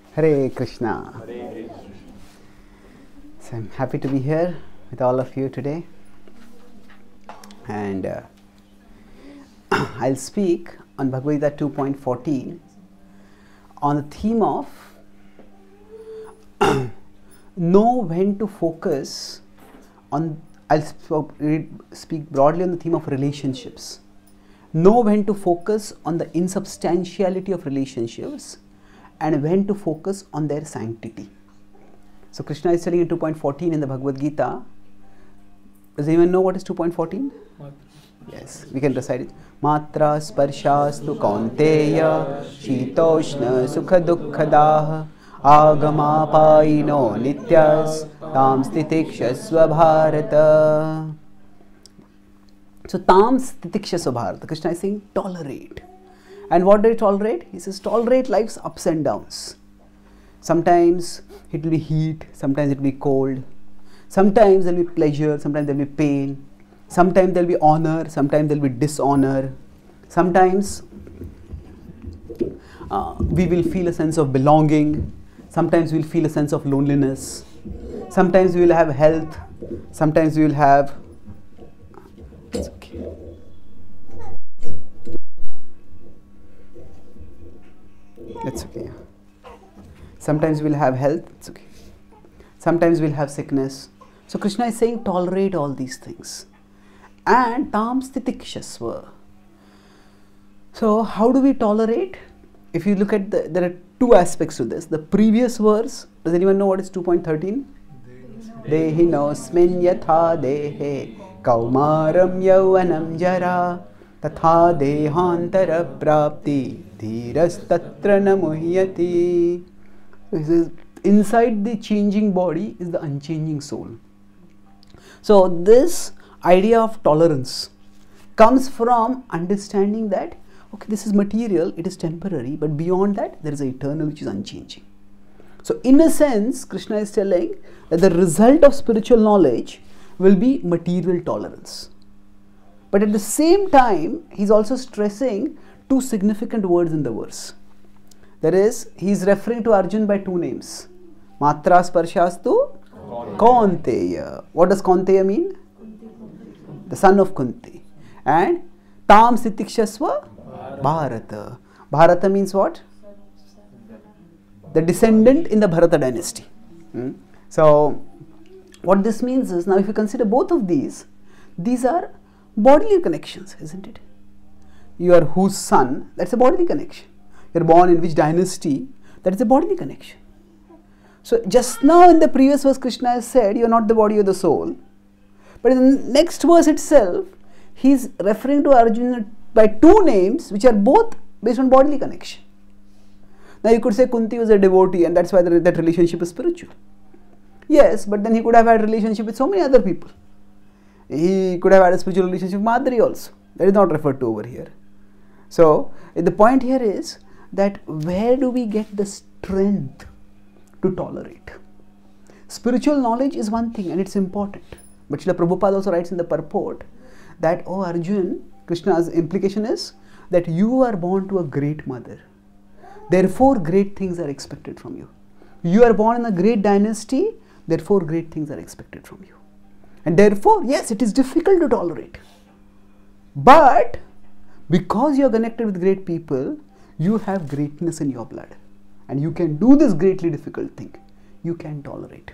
Hare Krishna. Hare Krishna. So I'm happy to be here with all of you today, and I'll speak on Bhagavad-Gītā 2.14 on the theme of know when to focus on. I'll speak broadly on the theme of relationships. Know when to focus on the insubstantiality of relationships and when to focus on their sanctity. So Krishna is telling in 2.14 in the Bhagavad-Gītā. Does anyone know what is 2.14? Yes, we can recite it. Matra sparshastu kaunteya shitoshna sukha dukkhadah agamapaino nityas tam stitikshasva bharata. So tam stitikshasva bharata. Krishna is saying tolerate. And what do you tolerate? He says tolerate life's ups and downs. Sometimes it will be heat, sometimes it will be cold, sometimes there will be pleasure, sometimes there will be pain, sometimes there will be honor, sometimes there will be dishonor, sometimes we will feel a sense of belonging, sometimes we will feel a sense of loneliness, sometimes we will have health, sometimes we will have... It's okay. It's okay. Sometimes we'll have health, it's okay. Sometimes we'll have sickness. So Krishna is saying tolerate all these things. And tam stitikshasva. So how do we tolerate? If you look at there are two aspects to this. The previous verse, does anyone know what is 2.13? Dehinosmin yatha dehe kaumaram yauvanam jara tatha dehantara prapti dhirastatra namuhyati. He says, inside the changing body is the unchanging soul. So this idea of tolerance comes from understanding that, okay, this is material, it is temporary, but beyond that there is an eternal which is unchanging. So in a sense, Krishna is telling that the result of spiritual knowledge will be material tolerance. But at the same time, he is also stressing two significant words in the verse. That is, he is referring to Arjun by two names. Matra sparshastu Kaunteya. What does Kaunteya mean? The son of Kunti. And Tam Sitikshasva Bharata. Bharata means what? The descendant in the Bharata dynasty. So, what this means is, now if you consider both of these are bodily connections, isn't it? You are whose son, that's a bodily connection. You are born in which dynasty, that is a bodily connection. So just now in the previous verse Krishna has said you are not the body or the soul. But in the next verse itself, he is referring to Arjuna by two names which are both based on bodily connection. Now you could say Kunti was a devotee and that's why that relationship is spiritual. Yes, but then he could have had a relationship with so many other people. He could have had a spiritual relationship with Madri also. That is not referred to over here. So the point here is that where do we get the strength to tolerate? Spiritual knowledge is one thing and it's important. But Srila Prabhupada also writes in the purport that, oh Arjun, Krishna's implication is that you are born to a great mother. Therefore great things are expected from you. You are born in a great dynasty, therefore great things are expected from you. And therefore, yes, it is difficult to tolerate. But because you are connected with great people, you have greatness in your blood. And you can do this greatly difficult thing. You can tolerate.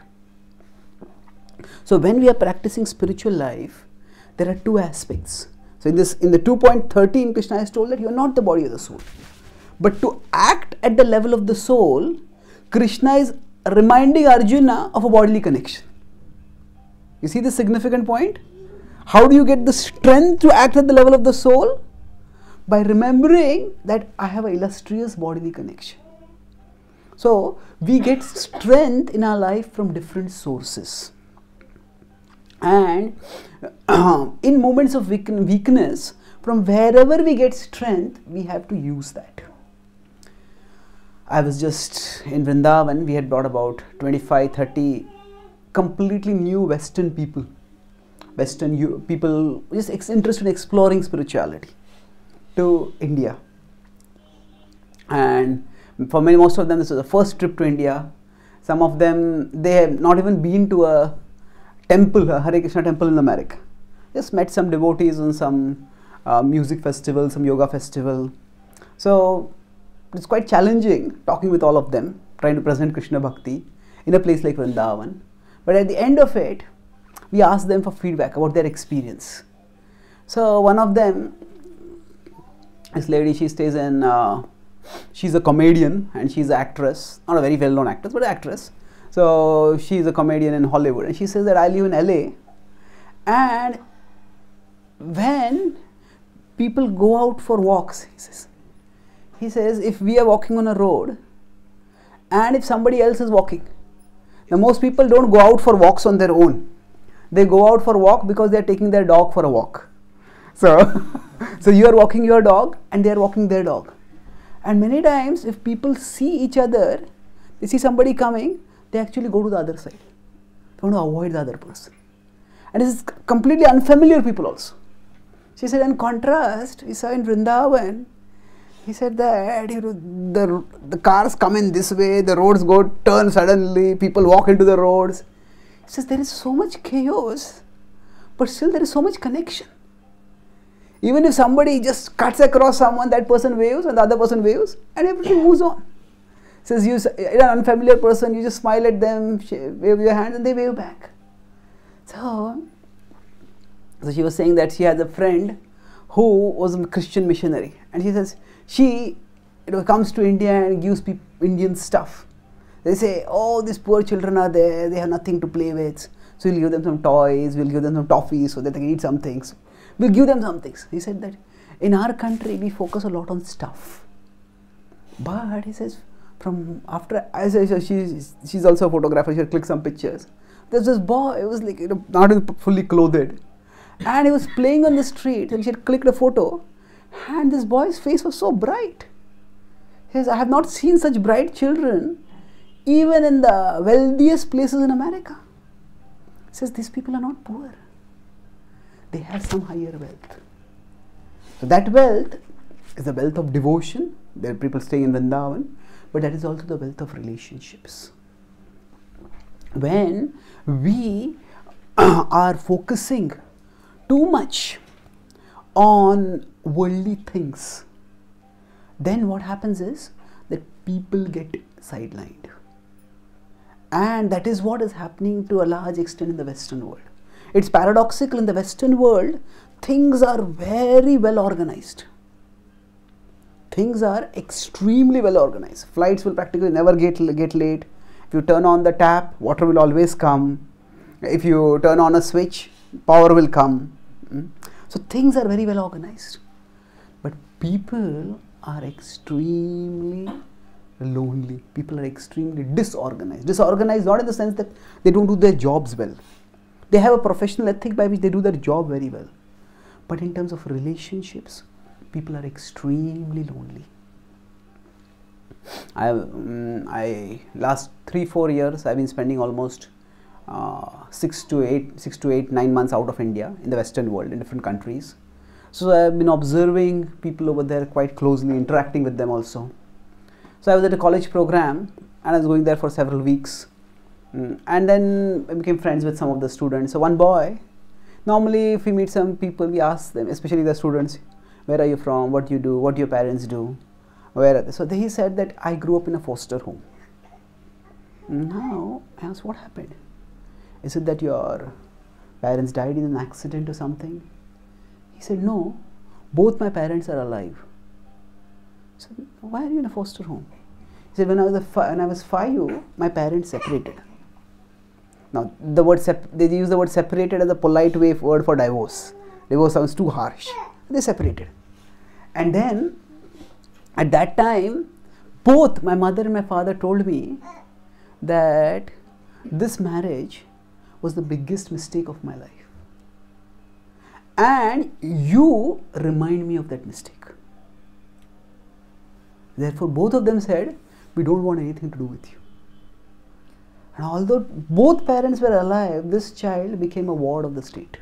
So when we are practicing spiritual life, there are two aspects. So in the 2.13, Krishna has told that you are not the body of the soul. But to act at the level of the soul, Krishna is reminding Arjuna of a bodily connection. You see the significant point? How do you get the strength to act at the level of the soul? By remembering that I have an illustrious bodily connection. So we get strength in our life from different sources. And in moments of weakness, from wherever we get strength, we have to use that. I was just in Vrindavan, we had brought about 25, 30 completely new Western people. Western people just interested in exploring spirituality to India. And For many, most of them, this was the first trip to India. Some of them, they have not even been to a temple, a Hare Krishna temple in America. Just met some devotees on some music festival, some yoga festival. So it's quite challenging talking with all of them, trying to present Krishna Bhakti in a place like Vrindavan. But at the end of it, we asked them for feedback about their experience. So one of them, this lady, she stays in, she's a comedian and she's an actress, not a very well-known actress, but an actress. So she's a comedian in Hollywood, and she says that I live in LA, and when people go out for walks, he says if we are walking on a road and if somebody else is walking, now most people don't go out for walks on their own. They go out for a walk because they are taking their dog for a walk. So, so you are walking your dog and they are walking their dog. And many times if people see each other, they see somebody coming, they actually go to the other side. They want to avoid the other person. And this is completely unfamiliar people also. She said, in contrast, we saw in Vrindavan, he said that the cars come in this way, the roads turn suddenly, people walk into the roads. He says there is so much chaos, but still there is so much connection. Even if somebody just cuts across someone, that person waves and the other person waves and everything moves on. He says, you're an unfamiliar person, you just smile at them, wave your hands and they wave back. So she was saying that she has a friend who was a Christian missionary, and she says she comes to India and gives people Indian stuff. They say, oh, these poor children are there, they have nothing to play with, so we'll give them some toys, we'll give them some toffees so that they can eat some things. We'll give them some things. He said that in our country we focus a lot on stuff, but he says from after, she's also a photographer, she'll click some pictures. There's this boy, it was like not fully clothed, and he was playing on the street, and she had clicked a photo, and this boy's face was so bright. He says, I have not seen such bright children even in the wealthiest places in America. He says these people are not poor, they have some higher wealth. So that wealth is the wealth of devotion. There are people staying in Vrindavan, but that is also the wealth of relationships. When we are focusing too much on worldly things, then what happens is that people get sidelined. And that is what is happening to a large extent in the Western world. It's paradoxical, in the Western world, things are very well organized. Things are extremely well organized. Flights will practically never get late. If you turn on the tap, water will always come. If you turn on a switch, power will come. So things are very well organized. But people are extremely lonely. People are extremely disorganized. Disorganized not in the sense that they don't do their jobs well. They have a professional ethic by which they do their job very well. But in terms of relationships, people are extremely lonely. Last 3-4 years I've been spending almost 6 to 8, 9 months out of India in the Western world, in different countries. So I've been observing people over there quite closely, interacting with them also. So I was at a college program and I was going there for several weeks, and then I became friends with some of the students. So one boy, normally if we meet some people, we ask them, especially the students, where are you from, what do you do, what do your parents do, where are they? So he said that I grew up in a foster home. Now I asked, what happened? Is it that your parents died in an accident or something? He said, no, both my parents are alive. So why are you in a foster home? He said, when I was 5, my parents separated. Now the word they use the word separated as a polite word for divorce. Divorce sounds too harsh. They separated. And then at that time, both my mother and my father told me that this marriage was the biggest mistake of my life. And you remind me of that mistake. Therefore, both of them said, we don't want anything to do with you. And although both parents were alive, this child became a ward of the state.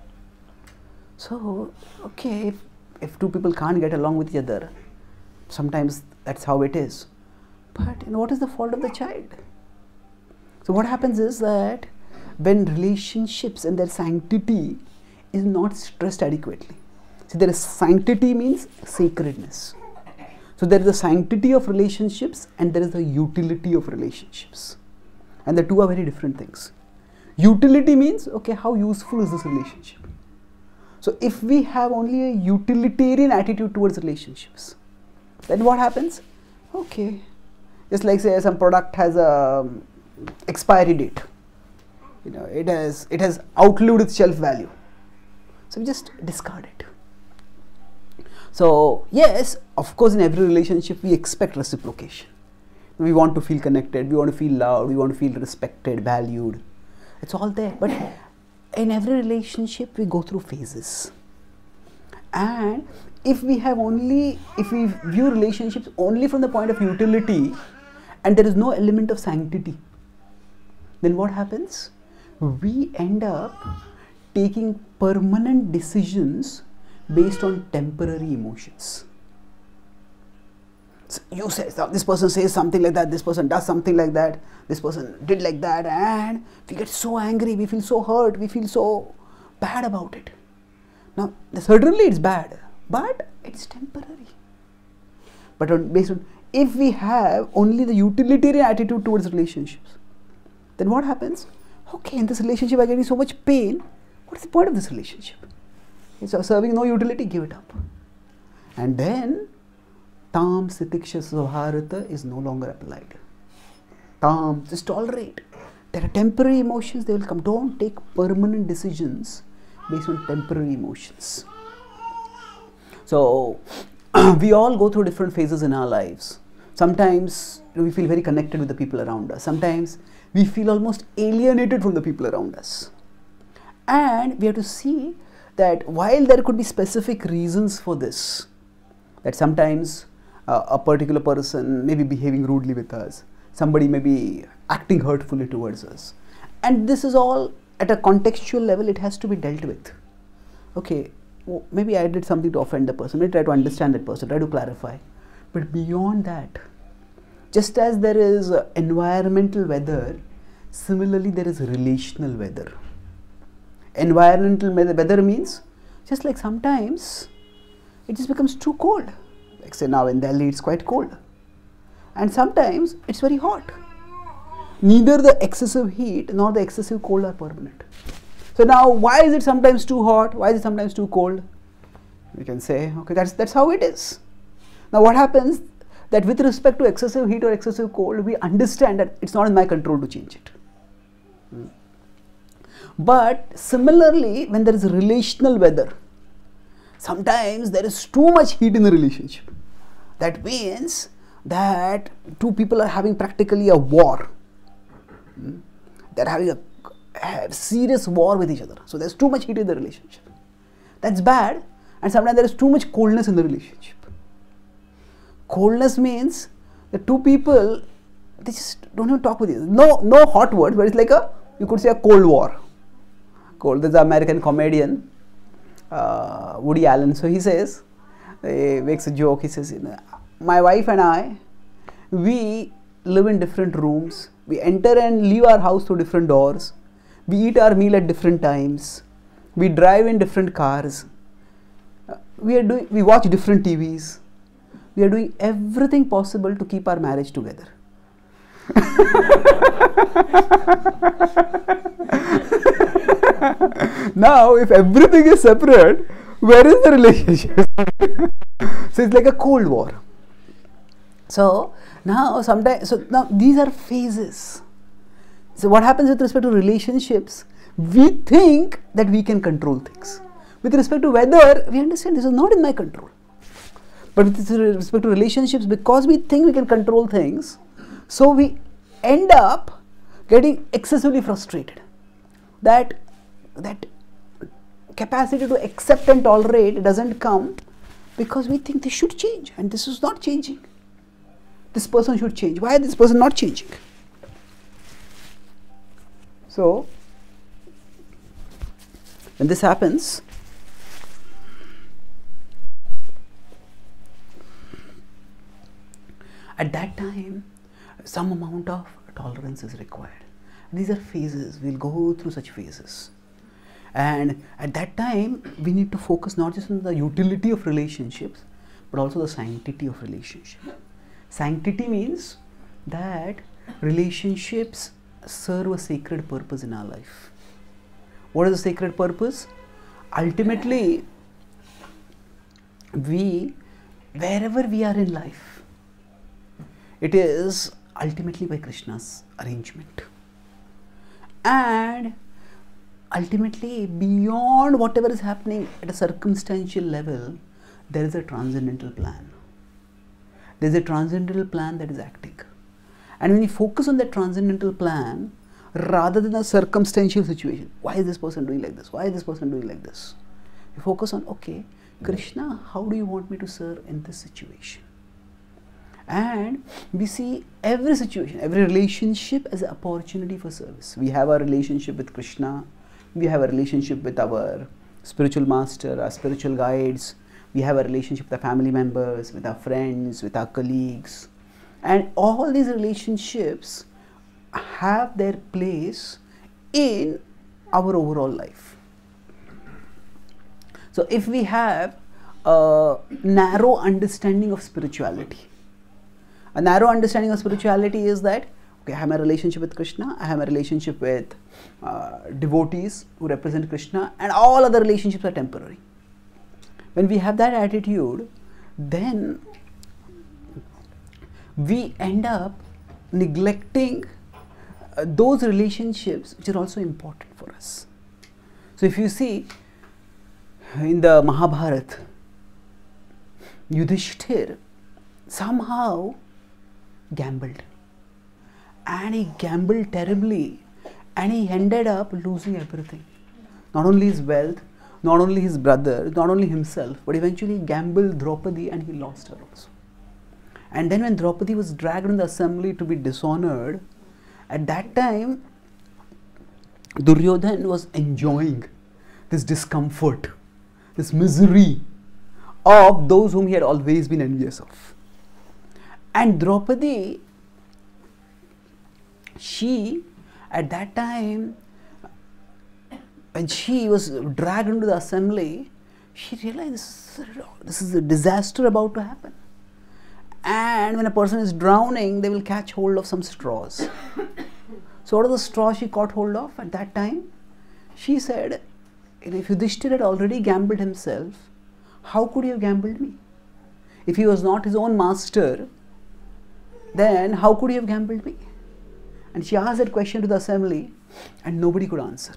So, okay, if two people can't get along with each other, sometimes that's how it is. But what is the fault of the child? So what happens is that when relationships and their sanctity is not stressed adequately. So there is sanctity means sacredness. So there is the sanctity of relationships and there is the utility of relationships. And the two are very different things. Utility means, okay, how useful is this relationship? So if we have only a utilitarian attitude towards relationships, then what happens? Okay, just like say some product has a expiry date. It has outlived its shelf value. So we just discard it. So yes, of course in every relationship we expect reciprocation. We want to feel connected, we want to feel loved, we want to feel respected, valued. It's all there. But in every relationship we go through phases. And if we view relationships only from the point of utility and there is no element of sanctity, then what happens? We end up taking permanent decisions based on temporary emotions. So you say, this person says something like that, this person does something like that, this person did like that, and we get so angry, we feel so hurt, we feel so bad about it. Now, certainly it's bad, but it's temporary. But if we have only the utilitarian attitude towards relationships, then what happens? Okay, in this relationship I'm getting so much pain, what is the point of this relationship? It's serving no utility, give it up. And then Tam Sitiksha Svabharata is no longer applied. Tam, just tolerate. There are temporary emotions, they will come. Don't take permanent decisions based on temporary emotions. So, we all go through different phases in our lives. Sometimes we feel very connected with the people around us. Sometimes we feel almost alienated from the people around us. And we have to see that while there could be specific reasons for this, that sometimes a particular person may be behaving rudely with us, somebody may be acting hurtfully towards us, and this is all at a contextual level, it has to be dealt with. Okay, maybe I did something to offend the person, maybe try to understand that person, try to clarify. But beyond that, just as there is environmental weather, similarly there is relational weather. Environmental weather means, just like sometimes it just becomes too cold. Like say now in Delhi it's quite cold. And sometimes it's very hot. Neither the excessive heat nor the excessive cold are permanent. So now why is it sometimes too hot? Why is it sometimes too cold? We can say, okay, that's how it is. Now what happens? That with respect to excessive heat or excessive cold, we understand that it's not in my control to change it. But similarly, when there is relational weather, sometimes there is too much heat in the relationship. That means that two people are having practically a war. They're having a serious war with each other. So there's too much heat in the relationship. That's bad. And sometimes there is too much coldness in the relationship. Coldness means the two people, they just don't even talk with each other. No hot words, but it's like you could say a cold war. Cold. There's an American comedian, Woody Allen. So he says, he makes a joke. He says, my wife and I, we live in different rooms. We enter and leave our house through different doors. We eat our meal at different times. We drive in different cars. We watch different TVs. We are doing everything possible to keep our marriage together. Now, if everything is separate, where is the relationship? So it's like a cold war. So now these are phases. So what happens with respect to relationships? We think that we can control things. With respect to weather, we understand this is not in my control. But with respect to relationships, because we think we can control things, so we end up getting excessively frustrated. That capacity to accept and tolerate doesn't come because we think this should change and this is not changing. This person should change. Why is this person not changing? So, when this happens, at that time, some amount of tolerance is required. These are phases. We'll go through such phases. And at that time, we need to focus not just on the utility of relationships, but also the sanctity of relationship. Sanctity means that relationships serve a sacred purpose in our life. What is the sacred purpose? Ultimately, wherever we are in life, it is ultimately by Krishna's arrangement. And ultimately, beyond whatever is happening at a circumstantial level, there is a transcendental plan. There is a transcendental plan that is acting. And when you focus on that transcendental plan, rather than a circumstantial situation, why is this person doing like this? Why is this person doing like this? You focus on, okay, Krishna, how do you want me to serve in this situation? And we see every situation, every relationship as an opportunity for service. We have a relationship with Krishna. We have a relationship with our spiritual master, our spiritual guides. We have a relationship with our family members, with our friends, with our colleagues. And all these relationships have their place in our overall life. So if we have a narrow understanding of spirituality, a narrow understanding of spirituality is that, okay, I have a relationship with Krishna, I have a relationship with devotees who represent Krishna, and all other relationships are temporary. When we have that attitude, then we end up neglecting those relationships which are also important for us. So if you see in the Mahabharata, Yudhishthir somehow gambled, and he gambled terribly, and he ended up losing everything. Not only his wealth, not only his brother, not only himself, but eventually he gambled Draupadi and he lost her also. And then when Draupadi was dragged in the assembly to be dishonored, at that time Duryodhan was enjoying this discomfort, this misery of those whom he had always been envious of. And Draupadi, she at that time, when she was dragged into the assembly, she realized this is a disaster about to happen. And when a person is drowning, they will catch hold of some straws. So what are the straws she caught hold of at that time? She said, if Yudhishthira had already gambled himself, how could he have gambled me? If he was not his own master, then how could he have gambled me? And she asked that question to the assembly, and nobody could answer.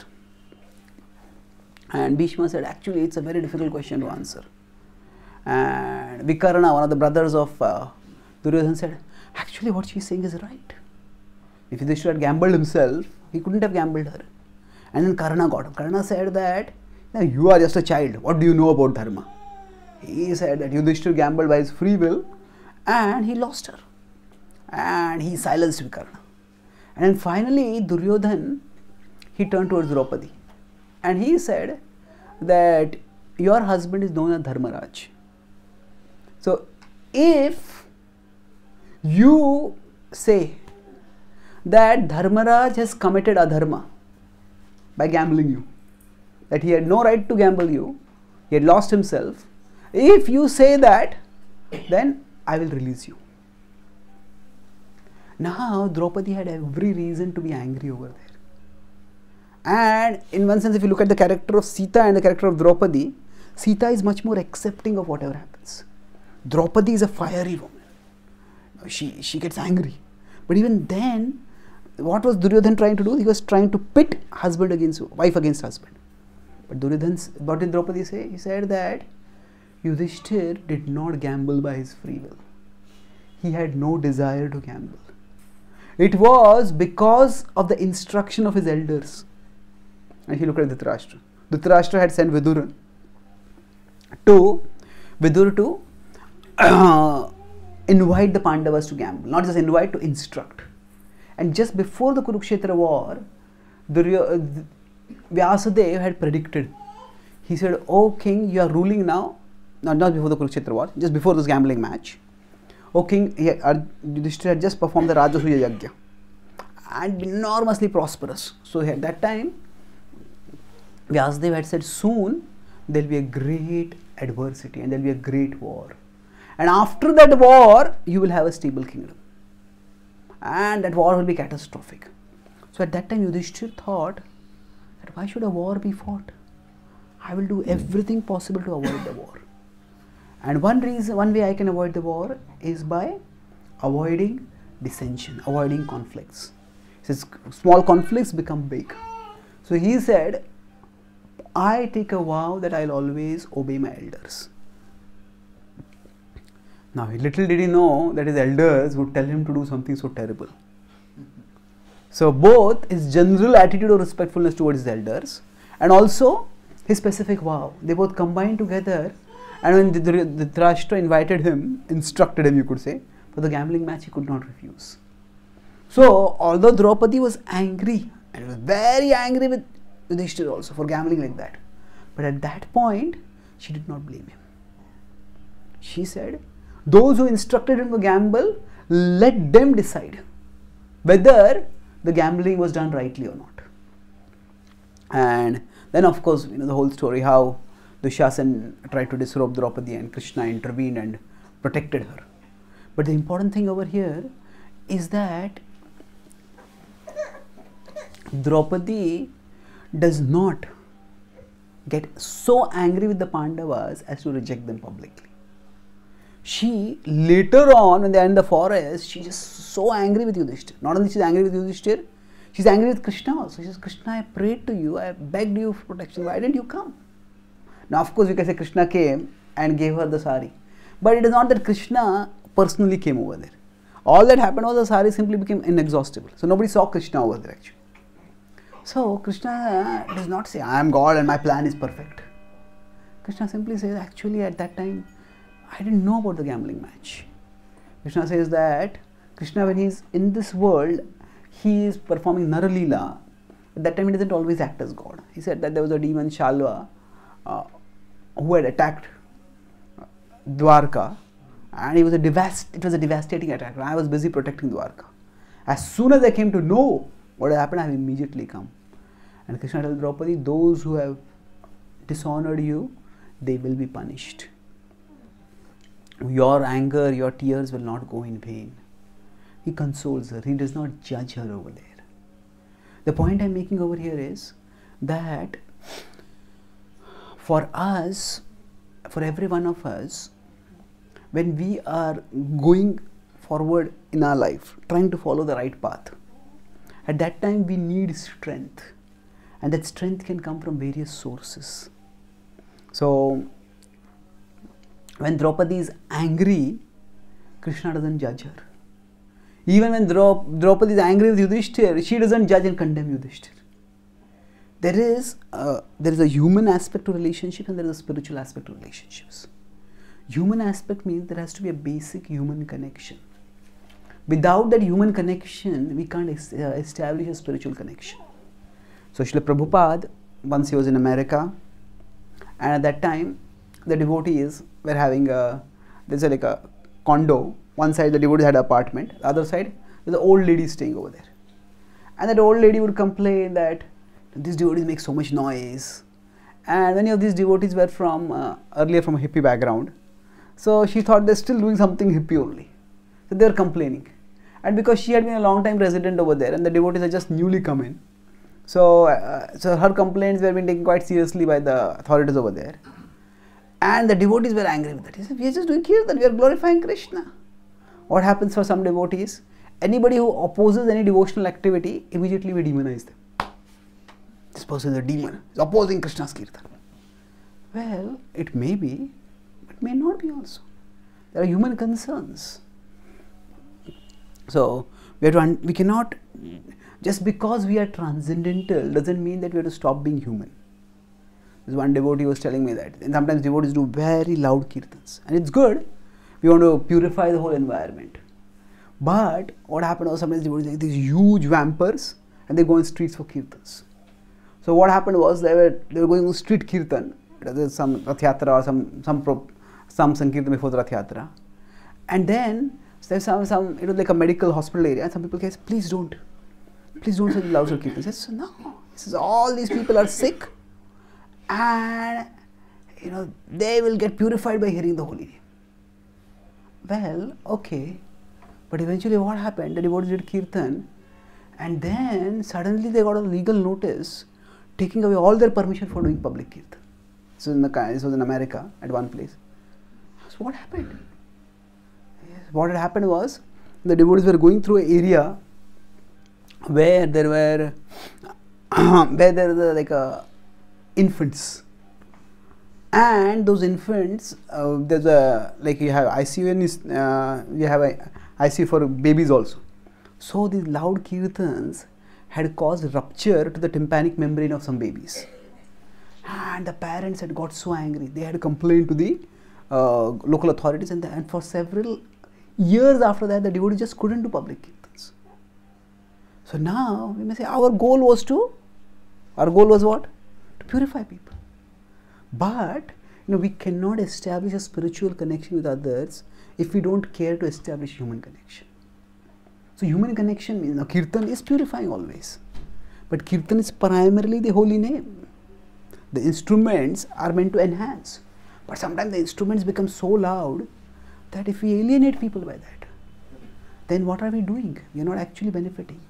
And Bhishma said, actually, it's a very difficult question to answer. And Vikarna, one of the brothers of Duryodhana, said, actually, what she's saying is right. If Yudhishthira had gambled himself, he couldn't have gambled her. And then Karna got him. Karna said that, now you are just a child. What do you know about dharma? He said that Yudhishthira gambled by his free will and he lost her. And he silenced Vikarna. And then finally, Duryodhan, he turned towards Draupadi. And he said that your husband is known as Dharmaraj. So, if you say that Dharmaraj has committed adharma by gambling you, that he had no right to gamble you, he had lost himself, if you say that, then I will release you. Now, Draupadi had every reason to be angry over there. And in one sense, if you look at the character of Sita and the character of Draupadi, Sita is much more accepting of whatever happens. Draupadi is a fiery woman. She gets angry. But even then, what was Duryodhan trying to do? He was trying to pit husband against wife against husband. But what did Draupadi say? He said that Yudhishthir did not gamble by his free will. He had no desire to gamble. It was because of the instruction of his elders. And if you look at Dhritarashtra, Dhritarashtra had sent Vidur to invite the Pandavas to gamble, not just invite, to instruct. And just before the Kurukshetra war, Vyasadeva had predicted. He said, "Oh king, you are ruling now," not before the Kurukshetra war, just before this gambling match. O king, Yudhishthira had just performed the Rajasuya Yajna and been enormously prosperous. So at that time, Vyasadeva had said, soon there will be a great adversity and there will be a great war. And after that war, you will have a stable kingdom. And that war will be catastrophic. So at that time, Yudhishthira thought that why should a war be fought? I will do everything possible to avoid the war. And one way I can avoid the war is by avoiding dissension, avoiding conflicts. He says small conflicts become big. So he said, I take a vow that I will always obey my elders. Now, little did he know that his elders would tell him to do something so terrible. So, both his general attitude of respectfulness towards his elders and also his specific vow, they both combined together. And when Dhritarashtra invited him, instructed him, you could say, for the gambling match, he could not refuse. So, although Draupadi was angry, and was very angry with Yudhishthira also for gambling like that, but at that point, she did not blame him. She said, those who instructed him to gamble, let them decide whether the gambling was done rightly or not. And then, of course, you know the whole story, how Dushasan tried to disrobe Draupadi and Krishna intervened and protected her. But the important thing over here is that Draupadi does not get so angry with the Pandavas as to reject them publicly. She later on, when they are in the forest, she is just so angry with Yudhishthira. Not only she is angry with Yudhishthira, she is angry with Krishna also. She says, Krishna, I prayed to you, I begged you for protection, why didn't you come? Now, of course, you can say Krishna came and gave her the sari. But it is not that Krishna personally came over there. All that happened was the sari simply became inexhaustible. So, nobody saw Krishna over there actually. So, Krishna does not say, I am God and my plan is perfect. Krishna simply says, actually at that time, I didn't know about the gambling match. Krishna says that Krishna, when he is in this world, he is performing Naralila. At that time, he doesn't always act as God. He said that there was a demon Shalva who had attacked Dwarka, and it was a devastating attack. I was busy protecting Dwarka. As soon as I came to know what happened, I have immediately come. And Krishna tells Draupadi, those who have dishonored you, they will be punished. Your anger, your tears will not go in vain. He consoles her. He does not judge her over there. The point I am making over here is that for us, for every one of us, when we are going forward in our life, trying to follow the right path, at that time we need strength. And that strength can come from various sources. So, when Draupadi is angry, Krishna doesn't judge her. Even when Draupadi is angry with Yudhishthira, she doesn't judge and condemn Yudhishthira. There is a human aspect to relationships and there is a spiritual aspect to relationships. Human aspect means there has to be a basic human connection. Without that human connection, we can't establish a spiritual connection. So Srila Prabhupada, once he was in America, and at that time, the devotees were having there's like a condo. One side the devotees had an apartment, the other side there's an old lady staying over there. And that old lady would complain that these devotees make so much noise. And many of these devotees were from earlier from a hippie background. So she thought they're still doing something hippie only. So they were complaining. And because she had been a long time resident over there and the devotees had just newly come in, so her complaints were being taken quite seriously by the authorities over there. And the devotees were angry with that. He said, we are just doing kirtan, we are glorifying Krishna. What happens for some devotees? Anybody who opposes any devotional activity, immediately we demonize them. This person is a demon, is opposing Krishna's kirtan. Well, it may be, but may not be also. There are human concerns. So, we cannot, just because we are transcendental doesn't mean that we have to stop being human. This one devotee was telling me that. And sometimes devotees do very loud kirtans. And it's good. We want to purify the whole environment. But what happened was sometimes devotees like these huge vampires and they go in streets for kirtans. So what happened was they were going on street kirtan. There's some Rath Yatra or some Sankirtan before the Rath Yatra. And then So there's some like a medical hospital area, and some people say, please don't say louder kirtan. He says, no. He says, all these people are sick, and they will get purified by hearing the holy name. Well, okay, but eventually what happened? The devotees did kirtan, and then suddenly they got a legal notice taking away all their permission for doing public kirtan. So this was in America at one place. So what happened? What had happened was, the devotees were going through an area where there were infants, and those infants, there's a you have ICU and you have a ICU for babies also. So these loud kirtans had caused rupture to the tympanic membrane of some babies, and the parents had got so angry. They had complained to the local authorities, and for several years after that, the devotees just couldn't do public kirtans. So now we may say our goal was what? To purify people. But we cannot establish a spiritual connection with others if we don't care to establish human connection. So human connection means kirtan is purifying always, but kirtan is primarily the holy name. The instruments are meant to enhance, but sometimes the instruments become so loud that if we alienate people by that, then what are we doing? We are not actually benefiting.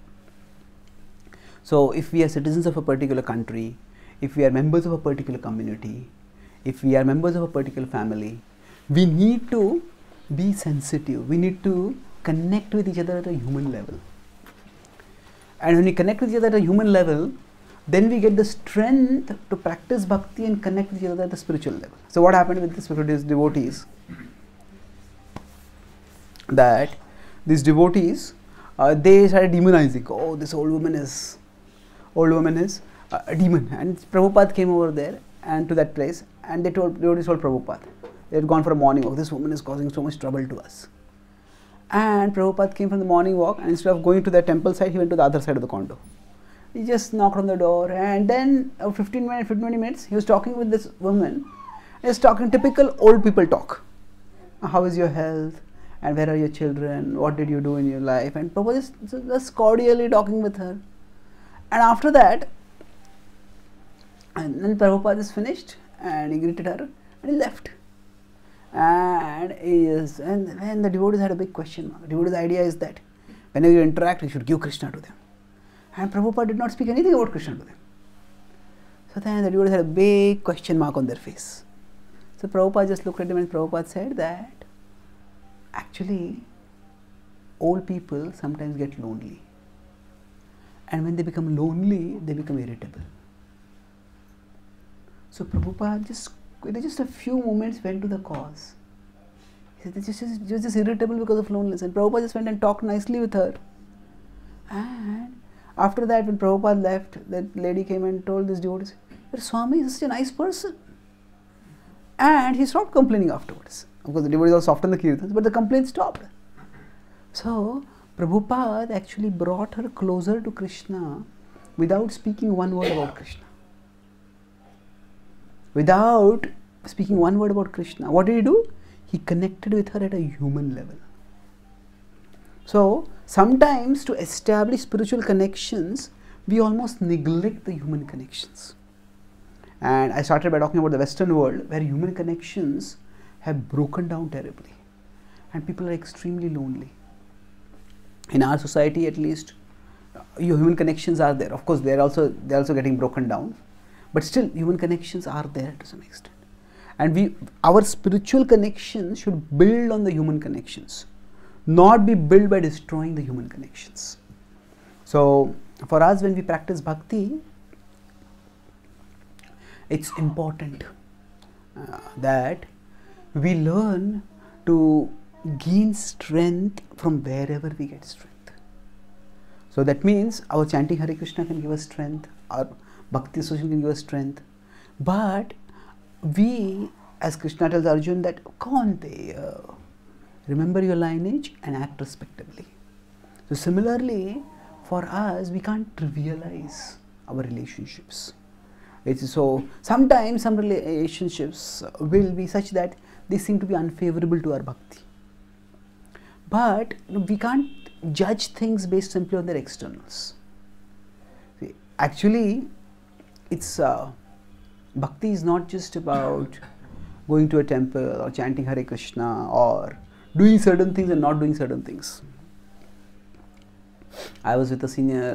So if we are citizens of a particular country, if we are members of a particular community, if we are members of a particular family, we need to be sensitive. We need to connect with each other at a human level. And when we connect with each other at a human level, then we get the strength to practice bhakti and connect with each other at the spiritual level. So what happened with the spiritual devotees? That these devotees, they started demonizing. Oh, this old woman is a demon. And Prabhupada came over there and to that place, and devotees told Prabhupada. They had gone for a morning walk. This woman is causing so much trouble to us. And Prabhupada came from the morning walk, and instead of going to the temple side, he went to the other side of the condo. He just knocked on the door, and then 15 minutes, he was talking with this woman. He was talking typical old people talk. How is your health? And where are your children? What did you do in your life? And Prabhupada is just cordially talking with her. And after that, and then Prabhupada is finished, and he greeted her, and he left. And the devotees had a big question mark. The devotees' idea is that whenever you interact, you should give Krishna to them. And Prabhupada did not speak anything about Krishna to them. So then the devotees had a big question mark on their face. So Prabhupada just looked at them, and Prabhupada said that actually old people sometimes get lonely. And when they become lonely, they become irritable. So Prabhupada just a few moments went to the cause. He said, you're just irritable because of loneliness. And Prabhupada just went and talked nicely with her. And after that, when Prabhupada left, that lady came and told this devotee, Swami is such a nice person. And he stopped complaining afterwards. Of course, the devotees also softened the kirtans, but the complaint stopped. So Prabhupada actually brought her closer to Krishna without speaking one word about Krishna. Without speaking one word about Krishna, what did he do? He connected with her at a human level. So sometimes to establish spiritual connections, we almost neglect the human connections. And I started by talking about the Western world, where human connections have broken down terribly, and people are extremely lonely. In our society, at least, your human connections are there. Of course, they're also getting broken down, but still, human connections are there to some extent. And our spiritual connections should build on the human connections, not be built by destroying the human connections. So, for us, when we practice bhakti, it's important that we learn to gain strength from wherever we get strength. So that means our chanting Hare Krishna can give us strength, our bhakti association can give us strength, but we, as Krishna tells Arjuna, that Kaunteya, remember your lineage and act respectably. So similarly, for us, we can't trivialize our relationships. So sometimes some relationships will be such that they seem to be unfavorable to our bhakti. But we can't judge things based simply on their externals. See, actually, it's bhakti is not just about going to a temple or chanting Hare Krishna or doing certain things and not doing certain things. I was with a senior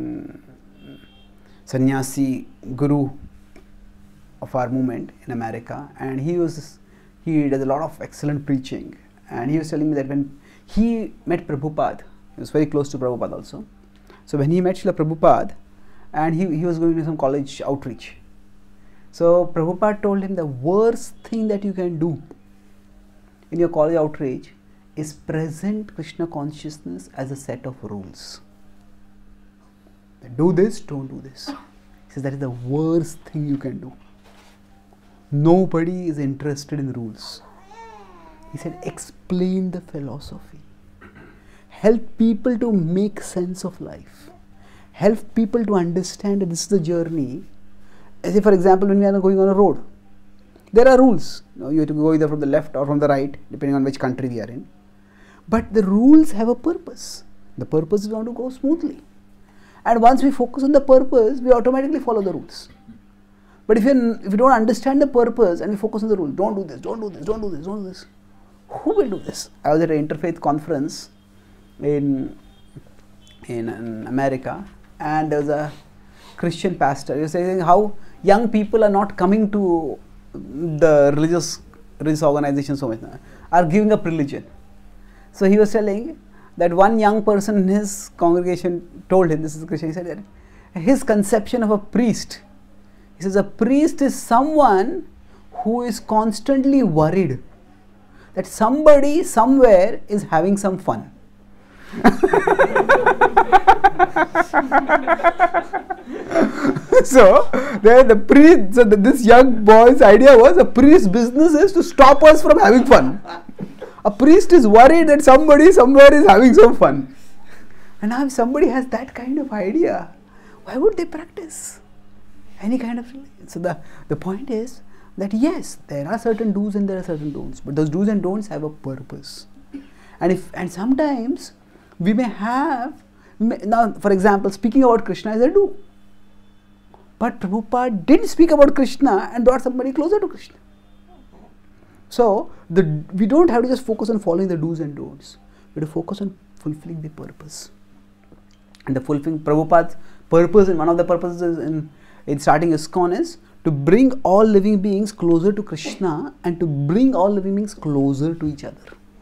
sannyasi guru of our movement in America, and he does a lot of excellent preaching, and he was telling me that when he met Prabhupada, he was very close to Prabhupada also. So when he met Srila Prabhupada, and he was going to some college outreach, so Prabhupada told him the worst thing that you can do in your college outreach is present Krishna consciousness as a set of rules. Do this, don't do this. He says that is the worst thing you can do. Nobody is interested in rules. He said, explain the philosophy. Help people to make sense of life. Help people to understand that this is the journey. As if, for example, when we are going on a road, there are rules. You have to go either from the left or from the right, depending on which country we are in. But the rules have a purpose. The purpose is we want to go smoothly. And once we focus on the purpose, we automatically follow the rules. But if you don't understand the purpose and we focus on the rule, don't do this, don't do this, don't do this, don't do this, who will do this? I was at an interfaith conference in America, and there was a Christian pastor. He was saying how young people are not coming to the religious organizations so much, are giving up religion. So he was telling that one young person in his congregation told him, this is a Christian, he said that his conception of a priest, he says a priest is someone who is constantly worried that somebody somewhere is having some fun. So this young boy's idea was a priest's business is to stop us from having fun. A priest is worried that somebody somewhere is having some fun. And now if somebody has that kind of idea, why would they practice any kind of religion? So the point is that yes, there are certain do's and there are certain don'ts, but those do's and don'ts have a purpose. And sometimes we may have, now for example, speaking about Krishna is a do. But Prabhupada didn't speak about Krishna and brought somebody closer to Krishna. So we don't have to just focus on following the do's and don'ts. We have to focus on fulfilling the purpose. And the fulfilling Prabhupada's purpose, and one of the purposes in starting ISKCON is to bring all living beings closer to Krishna and to bring all living beings closer to each other.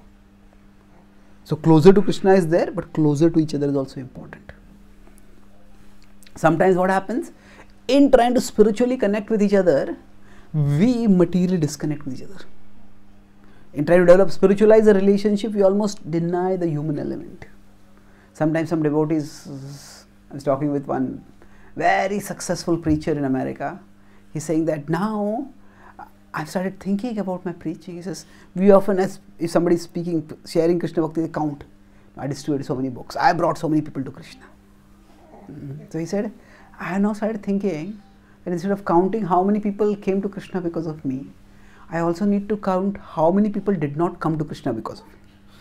So closer to Krishna is there, but closer to each other is also important. Sometimes what happens, in trying to spiritually connect with each other, we materially disconnect with each other. In trying to develop, spiritualize a relationship, we almost deny the human element. Sometimes some devotees, I was talking with one very successful preacher in America. He's saying that now I've started thinking about my preaching. He says, we often, as if somebody is speaking, sharing Krishna Bhakti, they count. I distributed so many books. I brought so many people to Krishna. So he said, I have now started thinking that instead of counting how many people came to Krishna because of me, I also need to count how many people did not come to Krishna because of me.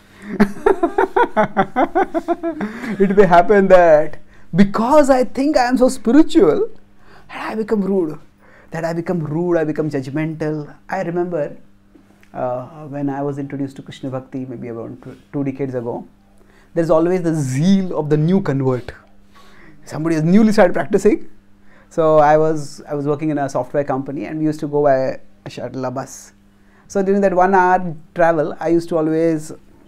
It may happen that because I think I am so spiritual, that I become rude. I become judgmental. I remember when I was introduced to Krishna Bhakti, maybe about 2 decades ago, there's always the zeal of the new convert. Somebody has newly started practicing. So I was working in a software company, and we used to go by a shuttle, a bus. So during that 1 hour travel, I used to always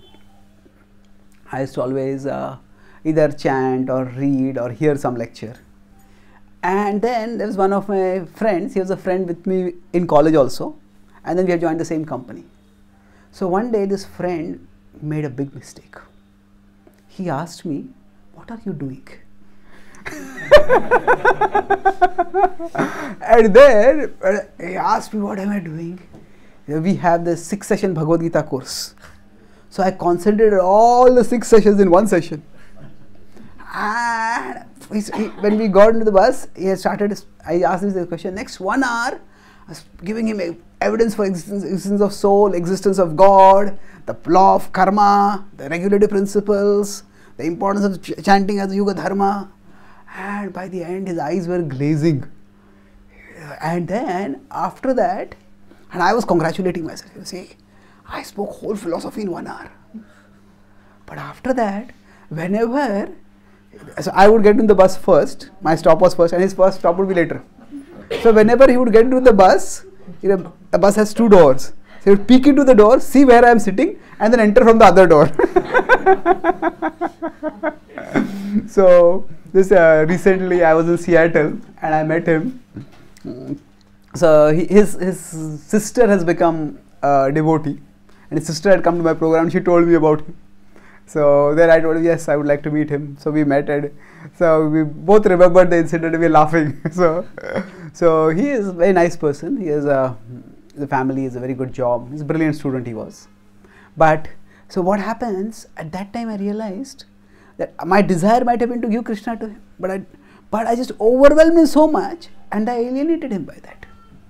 either chant or read or hear some lecture. And then there was one of my friends, he was a friend with me in college also, and then we had joined the same company. So one day this friend made a big mistake. He asked me, what are you doing? And then he asked me, what am I doing? We have the 6-session Bhagavad-Gītā course. So I concentrated all the 6 sessions in one session. And when we got into the bus, I asked him the question, next 1 hour, I was giving him evidence for existence of soul, existence of God, the law of karma, the regulative principles, the importance of chanting as a Yuga Dharma. And by the end, his eyes were glazing. And then, after that, and I was congratulating myself, you see, I spoke whole philosophy in 1 hour. But after that, whenever, so I would get in the bus first, my stop was first, and his first stop would be later. So whenever he would get into the bus, the bus has 2 doors. So he would peek into the door, see where I am sitting, and then enter from the other door. So this recently I was in Seattle and I met him. So his sister has become a devotee, and his sister had come to my program. She told me about him. So then I told him, yes, I would like to meet him. So we met, and so we both remembered the incident and we were laughing. So he is a very nice person. He has the family has a very good job. He's a brilliant student, he was. But so what happens, at that time I realized that my desire might have been to give Krishna to him, but I just overwhelmed him so much and I alienated him by that.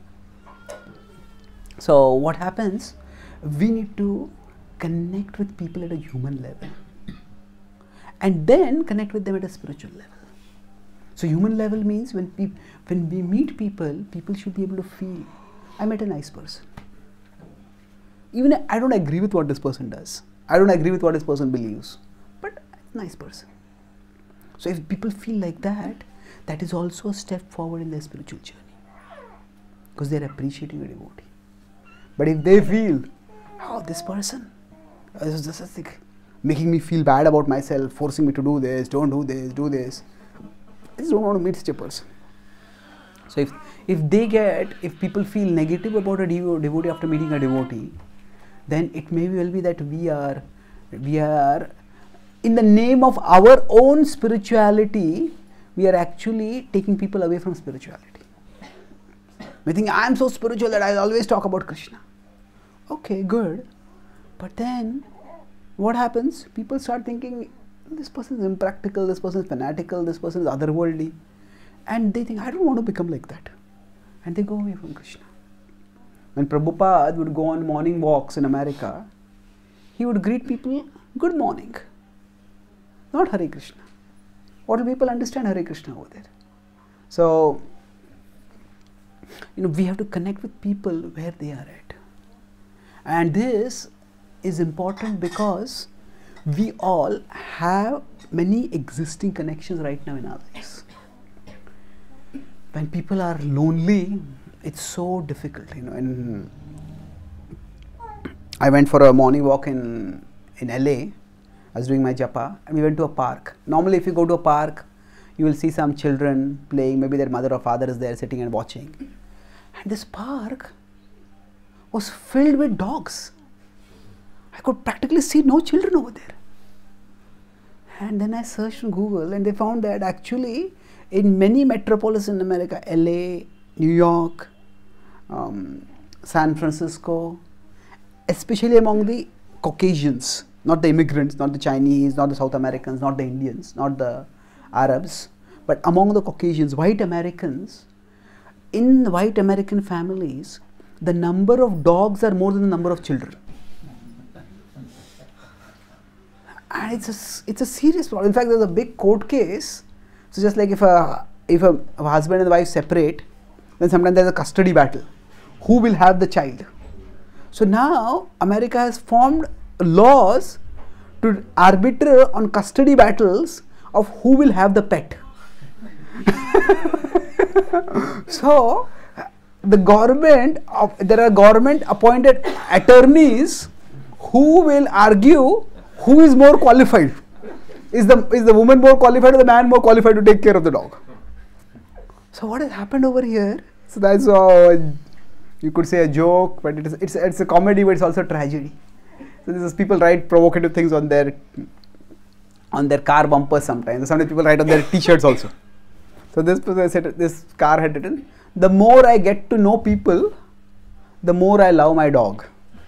So what happens, we need to connect with people at a human level and then connect with them at a spiritual level. So human level means when we meet people, people should be able to feel, I met a nice person. Even I don't agree with what this person does. I don't agree with what this person believes, but nice person. So if people feel like that, that is also a step forward in their spiritual journey, because they are appreciating a devotee. But if they feel, oh, this person is just like making me feel bad about myself, forcing me to do this, don't do this, do this, I just don't want to meet such a person. So if people feel negative about a devotee after meeting a devotee, then it may well be that we are in the name of our own spirituality, we are actually taking people away from spirituality. We think, I am so spiritual that I always talk about Krishna. Okay, good. But then, what happens? People start thinking, this person is impractical, this person is fanatical, this person is otherworldly. And they think, I don't want to become like that. And they go away from Krishna. When Prabhupada would go on morning walks in America, he would greet people, good morning. Not Hare Krishna. What will people understand Hare Krishna over there? So, we have to connect with people where they are at. And this is important because we all have many existing connections right now in our lives. When people are lonely, it's so difficult, And I went for a morning walk in LA. I was doing my japa and we went to a park. Normally if you go to a park, you will see some children playing, maybe their mother or father is there sitting and watching. And this park was filled with dogs. I could practically see no children over there. And then I searched on Google and they found that actually in many metropolis in America, LA, New York, San Francisco, especially among the Caucasians, not the immigrants, not the Chinese, not the South Americans, not the Indians, not the Arabs, but among the Caucasians, white Americans, in white American families, the number of dogs are more than the number of children. And it's a serious problem. In fact, there's a big court case. So just like if a husband and wife separate, then sometimes there's a custody battle. Who will have the child? So now America has formed laws to arbitrate on custody battles of who will have the pet. So there are government appointed attorneys who will argue who is more qualified. Is the woman more qualified or the man more qualified to take care of the dog? So what has happened over here? So that's you could say a joke, but it's a comedy, but it's also a tragedy. So this is people write provocative things on their car bumpers sometimes. Sometimes people write on their t-shirts also. So this car had written, the more I get to know people, the more I love my dog.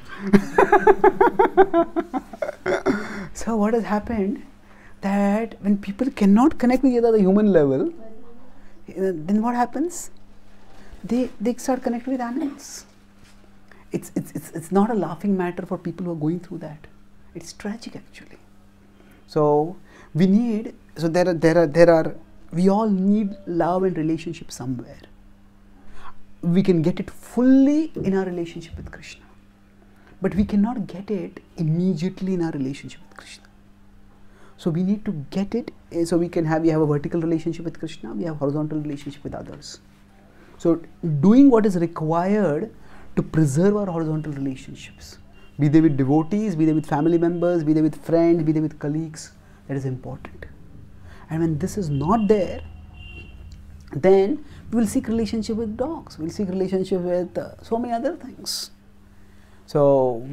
So what has happened, that when people cannot connect with each other at the human level, then what happens? They start connecting with animals. it's not a laughing matter for people who are going through that. It's tragic actually. So we need, so we all need love and relationship somewhere. We can get it fully in our relationship with Krishna, but we cannot get it immediately in our relationship with Krishna. So we need to get it, so we have a vertical relationship with Krishna, we have horizontal relationship with others. So doing what is required to preserve our horizontal relationships, be they with devotees, be they with family members, be they with friends, be they with colleagues, that is important. And when this is not there, then we will seek relationship with dogs, we will seek relationship with so many other things. So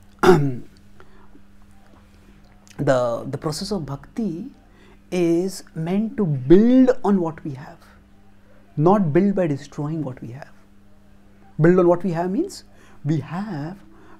the process of bhakti is meant to build on what we have, not build by destroying what we have. Build on what we have means we have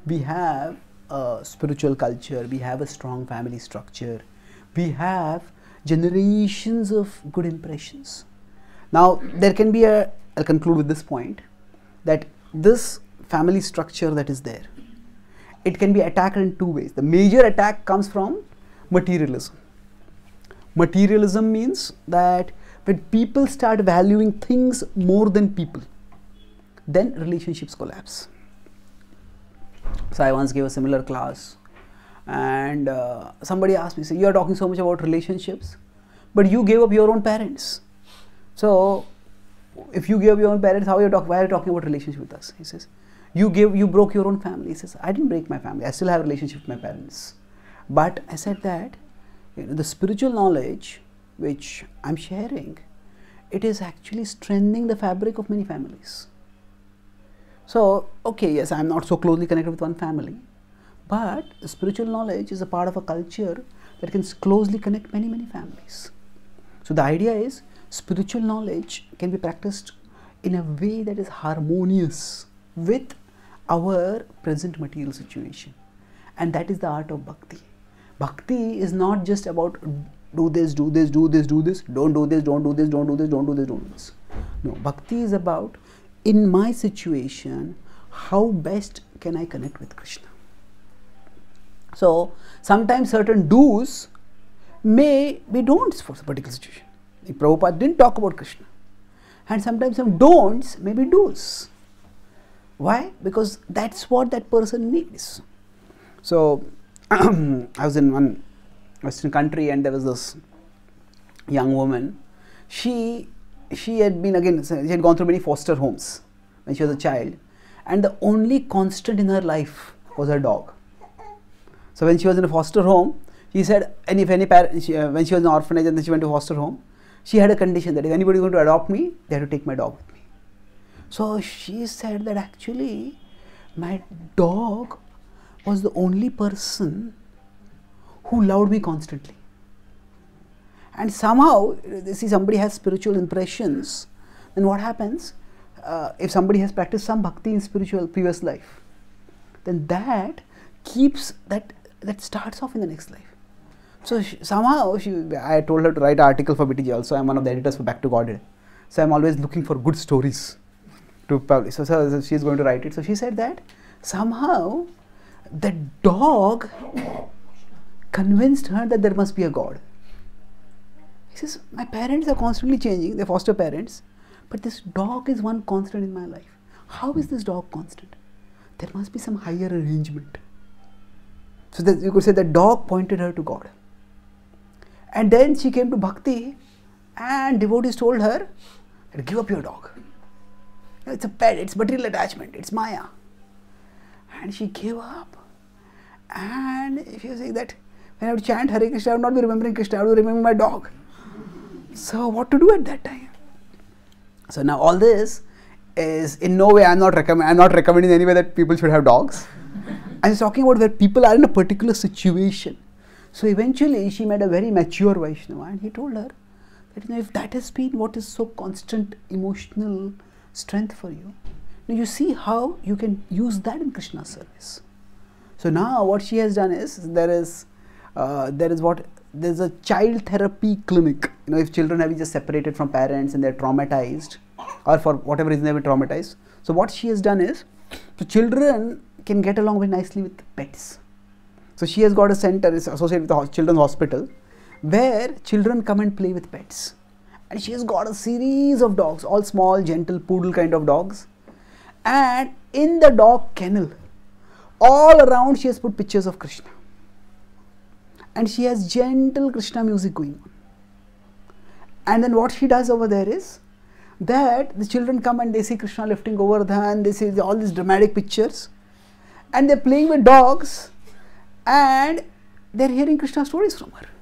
a spiritual culture, we have a strong family structure, we have generations of good impressions. Now there can be I'll conclude with this point, that this family structure that is there, it can be attacked in two ways. The major attack comes from materialism. Materialism means that when people start valuing things more than people, then relationships collapse. So I once gave a similar class, and somebody asked me, so you are talking so much about relationships, but you gave up your own parents. So if you gave up your own parents, why are you talking about relationship with us? He says, you broke your own family. He says, I didn't break my family, I still have a relationship with my parents. But I said that the spiritual knowledge which I'm sharing, it is actually strengthening the fabric of many families. So, okay, yes, I'm not so closely connected with one family, but the spiritual knowledge is a part of a culture that can closely connect many, many families. So the idea is spiritual knowledge can be practiced in a way that is harmonious with our present material situation, and that is the art of bhakti. Bhakti is not just about do this, do this, do this, do this, don't do this, don't do this, don't do this, don't do this, don't do this. No, bhakti is about, in my situation, how best can I connect with Krishna. So sometimes certain do's may be don'ts for a particular situation. Like Prabhupada didn't talk about Krishna, and sometimes some don'ts may be do's. Why? Because that's what that person needs. So I was in one Western country, and there was this young woman. She had been, she had gone through many foster homes when she was a child, and the only constant in her life was her dog. So when she was in a foster home, she said, and if any parent, when she was in an orphanage and then she went to a foster home, she had a condition that if anybody is going to adopt me, they had to take my dog with me. So she said that actually my dog was the only person who loved me constantly. And somehow, see, somebody has spiritual impressions, then what happens? If somebody has practiced some bhakti in spiritual previous life, then that keeps, that starts off in the next life. So somehow, I told her to write an article for BTG also. I'm one of the editors for Back to Godhead. So I'm always looking for good stories to publish. So she's going to write it. So she said that somehow the dog convinced her that there must be a God. He says, my parents are constantly changing, they're foster parents, but this dog is one constant in my life. How is this dog constant? There must be some higher arrangement. So that you could say the dog pointed her to God. And then she came to bhakti, and devotees told her, give up your dog. It's a pet, it's material attachment, it's Maya. And she gave up. And she was saying that when I would chant Hare Krishna, I would not be remembering Krishna, I would be remembering my dog. So what to do at that time? So now all this is in no way, I'm not recommending in any way that people should have dogs. I'm just talking about where people are in a particular situation. So eventually she met a very mature Vaishnava, and he told her that, if that has been what is so constant emotional strength for you, now you see how you can use that in Krishna's service. So now what she has done is, there's a child therapy clinic. If children have been just separated from parents and they're traumatized, or for whatever reason they've been traumatized. So what she has done is, So children can get along very nicely with pets. So she has got a center, it's associated with the children's hospital, where children come and play with pets. And she has got a series of dogs, all small, gentle, poodle kind of dogs. And in the dog kennel, all around she has put pictures of Krishna. And she has gentle Krishna music going on. And then what she does over there is that the children come and they see Krishna lifting Govardhan, they see all these dramatic pictures. And they're playing with dogs and they're hearing Krishna stories from her.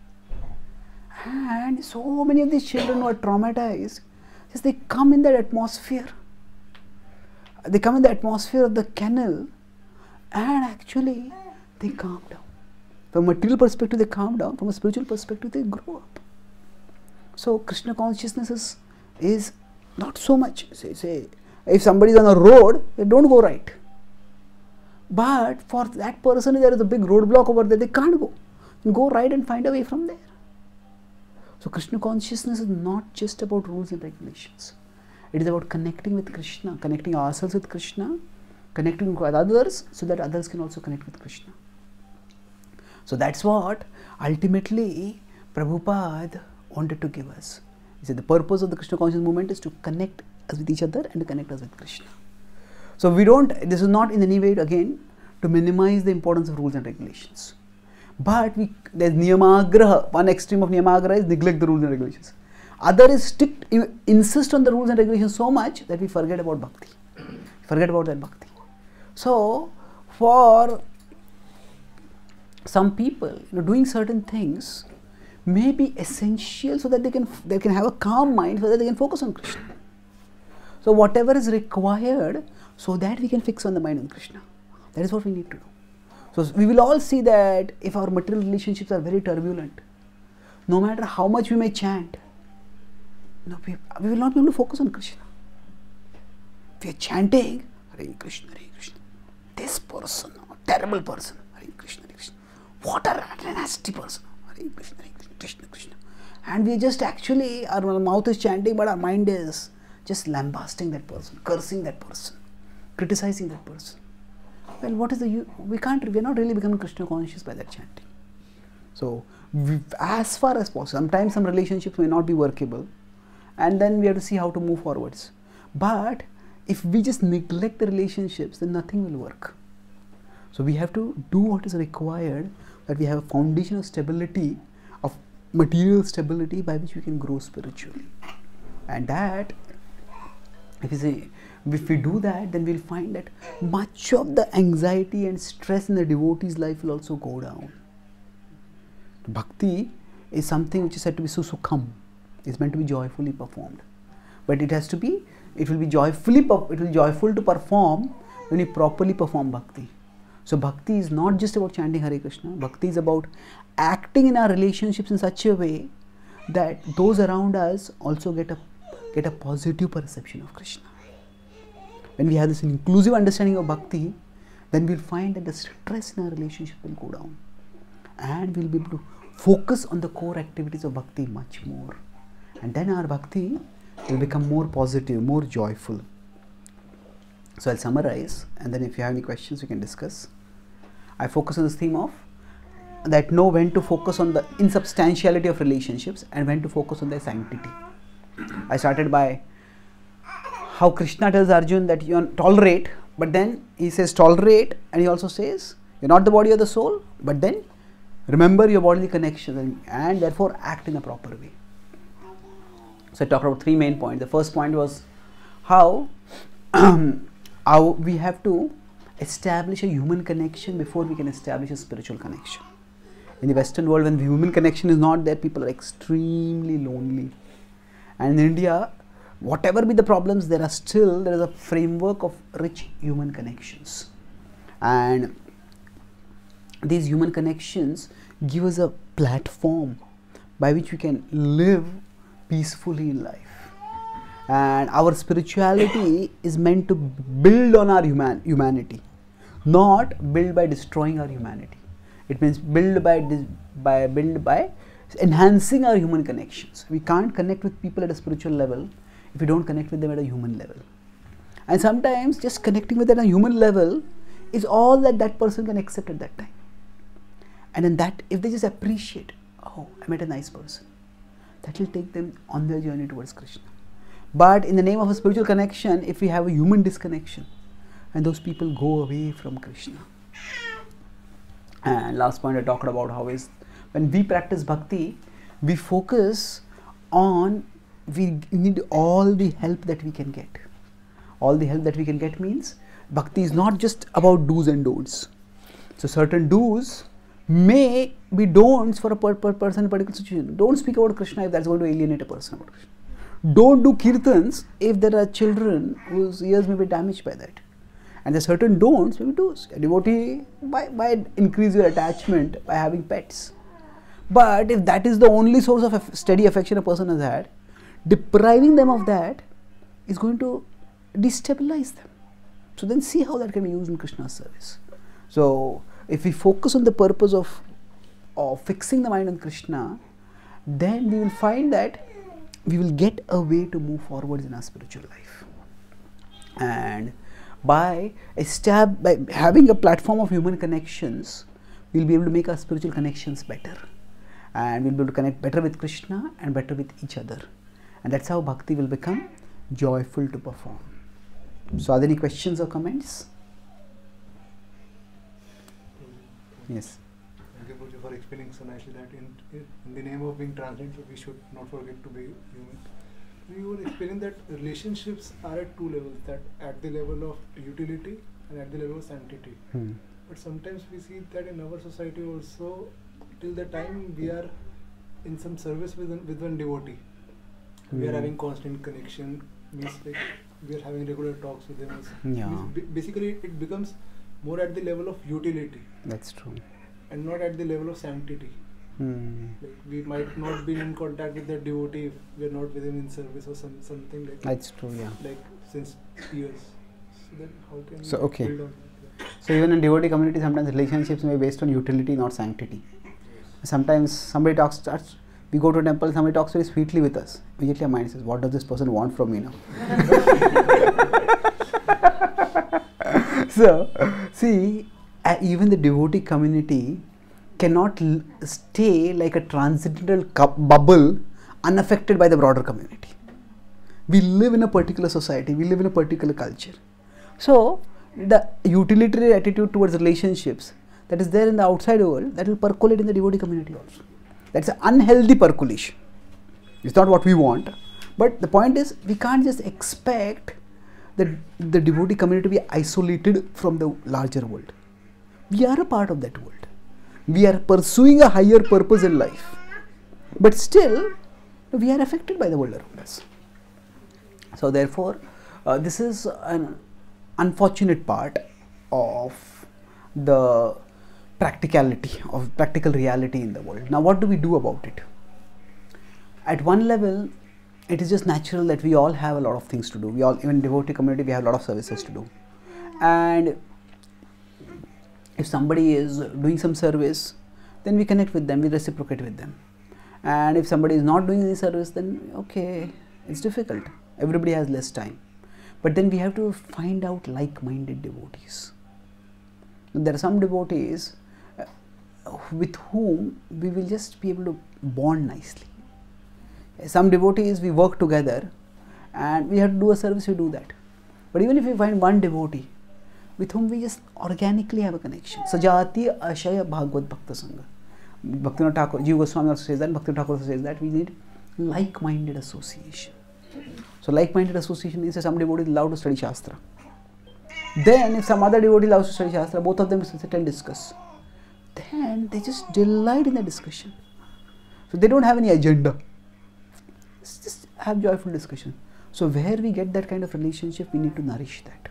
And so many of these children who are traumatized, just they come in that atmosphere. They come in the atmosphere of the kennel and actually they calm down. From a material perspective, they calm down. From a spiritual perspective, they grow up. So Krishna consciousness is not so much. Say, if somebody is on a road, they don't go right. But for that person, there is a big roadblock over there, they can't go. Go right and find a way from there. So Krishna consciousness is not just about rules and regulations. It is about connecting with Krishna, connecting ourselves with Krishna, connecting with others so that others can also connect with Krishna. So that's what ultimately Prabhupada wanted to give us. He said the purpose of the Krishna consciousness movement is to connect us with each other and to connect us with Krishna. So this is not in any way again to minimize the importance of rules and regulations. But there's niyamagraha. One extreme of niyamagraha is neglect the rules and regulations. Other is insist on the rules and regulations so much that we forget about bhakti. Forget about that bhakti. So for some people, doing certain things may be essential so that they can have a calm mind so that they can focus on Krishna. So whatever is required so that we can fix on the mind on Krishna. That is what we need to do. So we will all see that if our material relationships are very turbulent, no matter how much we may chant, we will not be able to focus on Krishna. If we are chanting, Hare Krishna, Hare Krishna, this person, a terrible person, Hare Krishna, Hare Krishna, what a nasty person, Hare Krishna, Hare Krishna, Krishna, Krishna. And we just actually, our mouth is chanting, but our mind is just lambasting that person, cursing that person, criticizing that person. Well, what is we are not really becoming Krishna conscious by that chanting. So, as far as possible, sometimes some relationships may not be workable and then we have to see how to move forwards. But if we just neglect the relationships, then nothing will work. So, we have to do what is required, that we have a foundation of stability, of material stability by which we can grow spiritually. And that, if we do that, then we'll find that much of the anxiety and stress in the devotee's life will also go down. Bhakti is something which is said to be susukham. It's meant to be joyfully performed. But it will be joyful to perform when we properly perform bhakti. So bhakti is not just about chanting Hare Krishna. Bhakti is about acting in our relationships in such a way that those around us also get a positive perception of Krishna. When we have this inclusive understanding of bhakti, then we'll find that the stress in our relationship will go down. And we'll be able to focus on the core activities of bhakti much more. And then our bhakti will become more positive, more joyful. So I'll summarize, and then if you have any questions, we can discuss. I focus on this theme of that know when to focus on the insubstantiality of relationships and when to focus on their sanctity. I started by how Krishna tells Arjuna that you tolerate, but then he says tolerate, and he also says you're not the body or the soul, but then remember your bodily connections and therefore act in a proper way. So I talked about three main points. The first point was how we have to establish a human connection before we can establish a spiritual connection. In the Western world, when the human connection is not there, people are extremely lonely. And in India, whatever be the problems, there is a framework of rich human connections. And these human connections give us a platform by which we can live peacefully in life. And our spirituality is meant to build on our humanity, not build by destroying our humanity. It means build by enhancing our human connections. We can't connect with people at a spiritual level if we don't connect with them at a human level. And sometimes just connecting with it on a human level is all that that person can accept at that time. And then that, if they just appreciate, oh, I met a nice person, that will take them on their journey towards Krishna. But in the name of a spiritual connection, if we have a human disconnection, and those people go away from Krishna. And last point I talked about how is, when we practice bhakti, we focus on, we need all the help that we can get. All the help that we can get means, bhakti is not just about do's and don'ts. So certain do's may be don'ts for a person in a particular situation. Don't speak about Krishna if that's going to alienate a person about Krishna. Don't do kirtans if there are children whose ears may be damaged by that. And there are certain don'ts, maybe do's. A devotee might increase your attachment by having pets. But if that is the only source of steady affection a person has had, depriving them of that is going to destabilize them. So then see how that can be used in Krishna's service. So if we focus on the purpose of fixing the mind on Krishna, then we will find that we will get a way to move forwards in our spiritual life. And by having a platform of human connections, we will be able to make our spiritual connections better. And we will be able to connect better with Krishna and better with each other. And that's how bhakti will become joyful to perform. So are there any questions or comments? Yes. Thank you for explaining so nicely that in the name of being transcendent, we should not forget to be human. You were explaining that relationships are at two levels, that at the level of utility and at the level of sanctity. But sometimes we see that in our society also, till the time we are in some service with one devotee, we are having constant connection, means like we are having regular talks with them. Yeah. Basically, it becomes more at the level of utility. That's true. And not at the level of sanctity. Like we might not be in contact with that devotee if we are not with him in service or something like that. That's true, yeah. Like since years. So then how can we build on that? So even in devotee community, sometimes relationships may be based on utility, not sanctity. Sometimes somebody starts, we go to a temple, somebody talks very sweetly with us. Immediately our mind says, what does this person want from me now? So, see, even the devotee community cannot stay like a transcendental bubble unaffected by the broader community. We live in a particular society, we live in a particular culture. So, the utilitarian attitude towards relationships that is there in the outside world, that will percolate in the devotee community also. That's an unhealthy percolation. It's not what we want. But the point is, we can't just expect the devotee community to be isolated from the larger world. We are a part of that world. We are pursuing a higher purpose in life. But still, we are affected by the world around us. So therefore, this is an unfortunate part of the practicality, of practical reality in the world. Now what do we do about it? At one level, it is just natural that we all have a lot of things to do. We all, even devotee community, we have a lot of services to do. And if somebody is doing some service, then we connect with them, we reciprocate with them. And if somebody is not doing any service, then okay, it's difficult. Everybody has less time. But then we have to find out like-minded devotees. There are some devotees with whom we will just be able to bond nicely. Some devotees we work together and we have to do a service, we do that. But even if we find one devotee with whom we just organically have a connection. Sajati Ashaya Bhagavad Bhakta Sangha. Bhaktivinoda Thakur, Jiva Goswami also says that, Bhaktivinoda Thakur also says that we need like-minded association. So like-minded association means that some devotee is allowed to study Shastra. Then if some other devotee loves to study Shastra, both of them sit and discuss. Then they just delight in the discussion. So they don't have any agenda. Just have joyful discussion. So where we get that kind of relationship, we need to nourish that.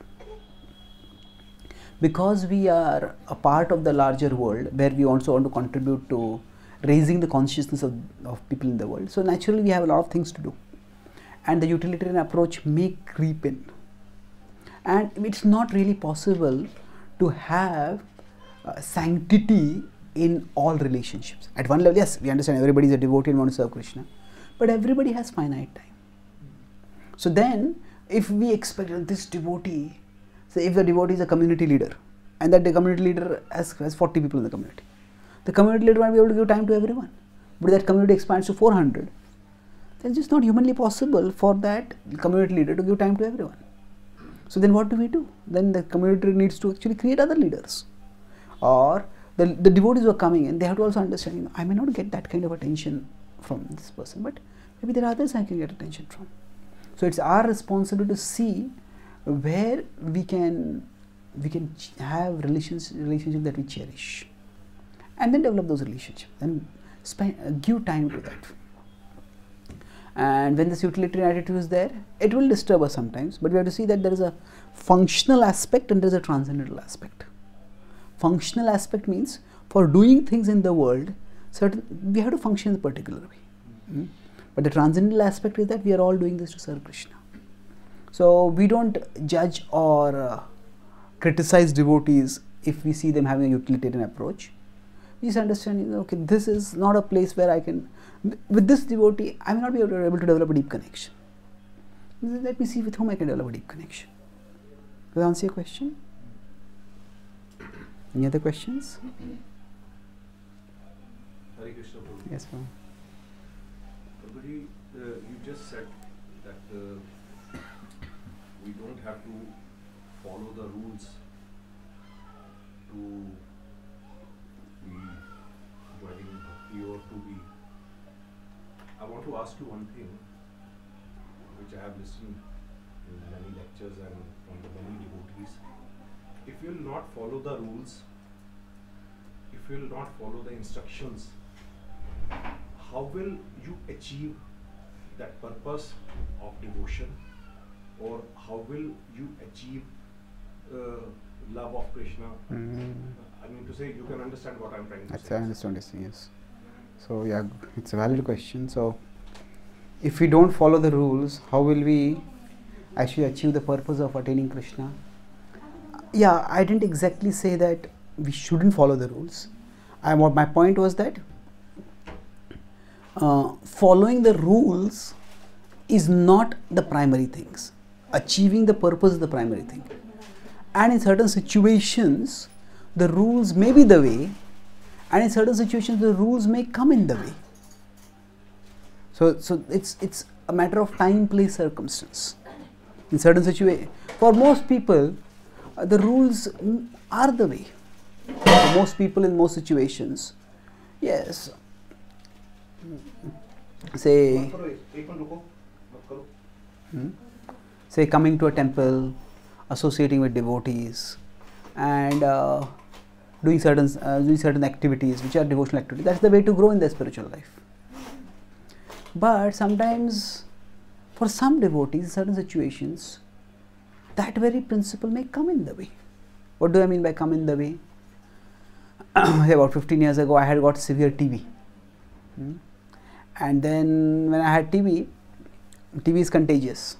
Because we are a part of the larger world where we also want to contribute to raising the consciousness of people in the world. So naturally we have a lot of things to do. And the utilitarian approach may creep in. And it's not really possible to have sanctity in all relationships. At one level, yes, we understand everybody is a devotee and wants to serve Krishna. But everybody has finite time. So then if we expect this devotee, say if the devotee is a community leader and that the community leader has 40 people in the community leader might be able to give time to everyone, but that community expands to 400, then it's just not humanly possible for that community leader to give time to everyone. So then what do? Then the community needs to actually create other leaders, or the devotees who are coming in, they have to also understand, I may not get that kind of attention from this person, but maybe there are others I can get attention from. So it's our responsibility to see where we can have relationships that we cherish, and then develop those relationships and give time to that. And when this utilitarian attitude is there, it will disturb us sometimes, but we have to see that there is a functional aspect and there is a transcendental aspect. Functional aspect means for doing things in the world, we have to function in a particular way. But the transcendental aspect is that we are all doing this to serve Krishna. So we don't judge or criticize devotees if we see them having a utilitarian approach. We just understand, okay, this is not a place where I can, with this devotee, I may not be able to develop a deep connection. Let me see with whom I can develop a deep connection. Does that answer your question? Any other questions? Hare Krishna. Yes, ma'am. Prabhuji, you just said that we don't have to follow the rules to be joining bhakti or to be. I want to ask you one thing, which I have listened in many lectures and from the many devotees. If you will not follow the rules, if you will not follow the instructions, how will you achieve that purpose of devotion, or how will you achieve love of Krishna? I mean to say, you can understand what I'm trying to say. I understand this, yes. So yeah, it's a valid question. So if we don't follow the rules, how will we actually achieve the purpose of attaining Krishna? Yeah, I didn't exactly say that we shouldn't follow the rules. My point was that following the rules is not the primary things. Achieving the purpose is the primary thing. And in certain situations, the rules may be the way, and in certain situations, the rules may come in the way. So it's a matter of time, place, circumstance. In certain situations, for most people, the rules are the way. For most people in most situations, yes. Say coming to a temple, associating with devotees, and doing certain activities which are devotional activities. That's the way to grow in their spiritual life. But sometimes, for some devotees, in certain situations, that very principle may come in the way. What do I mean by come in the way? About 15 years ago, I had got severe TB. And then when I had TB is contagious.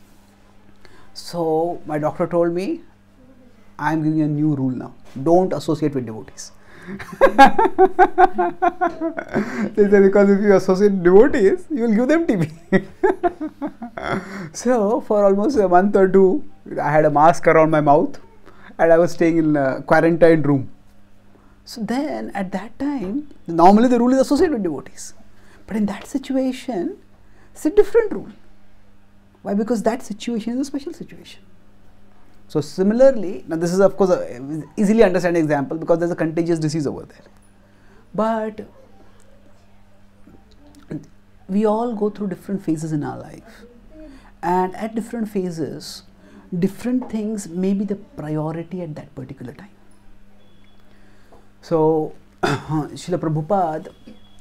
So my doctor told me, I am giving you a new rule now. Don't associate with devotees. They said, because if you associate with devotees, you will give them TB. So for almost a month or two, I had a mask around my mouth and I was staying in a quarantine room. So then at that time, normally the rule is associate with devotees. But in that situation, it's a different rule. Why? Because that situation is a special situation. So similarly, now this is of course an easily understanding example because there's a contagious disease over there. But we all go through different phases in our life. And at different phases, different things may be the priority at that particular time. So, Srila Prabhupada,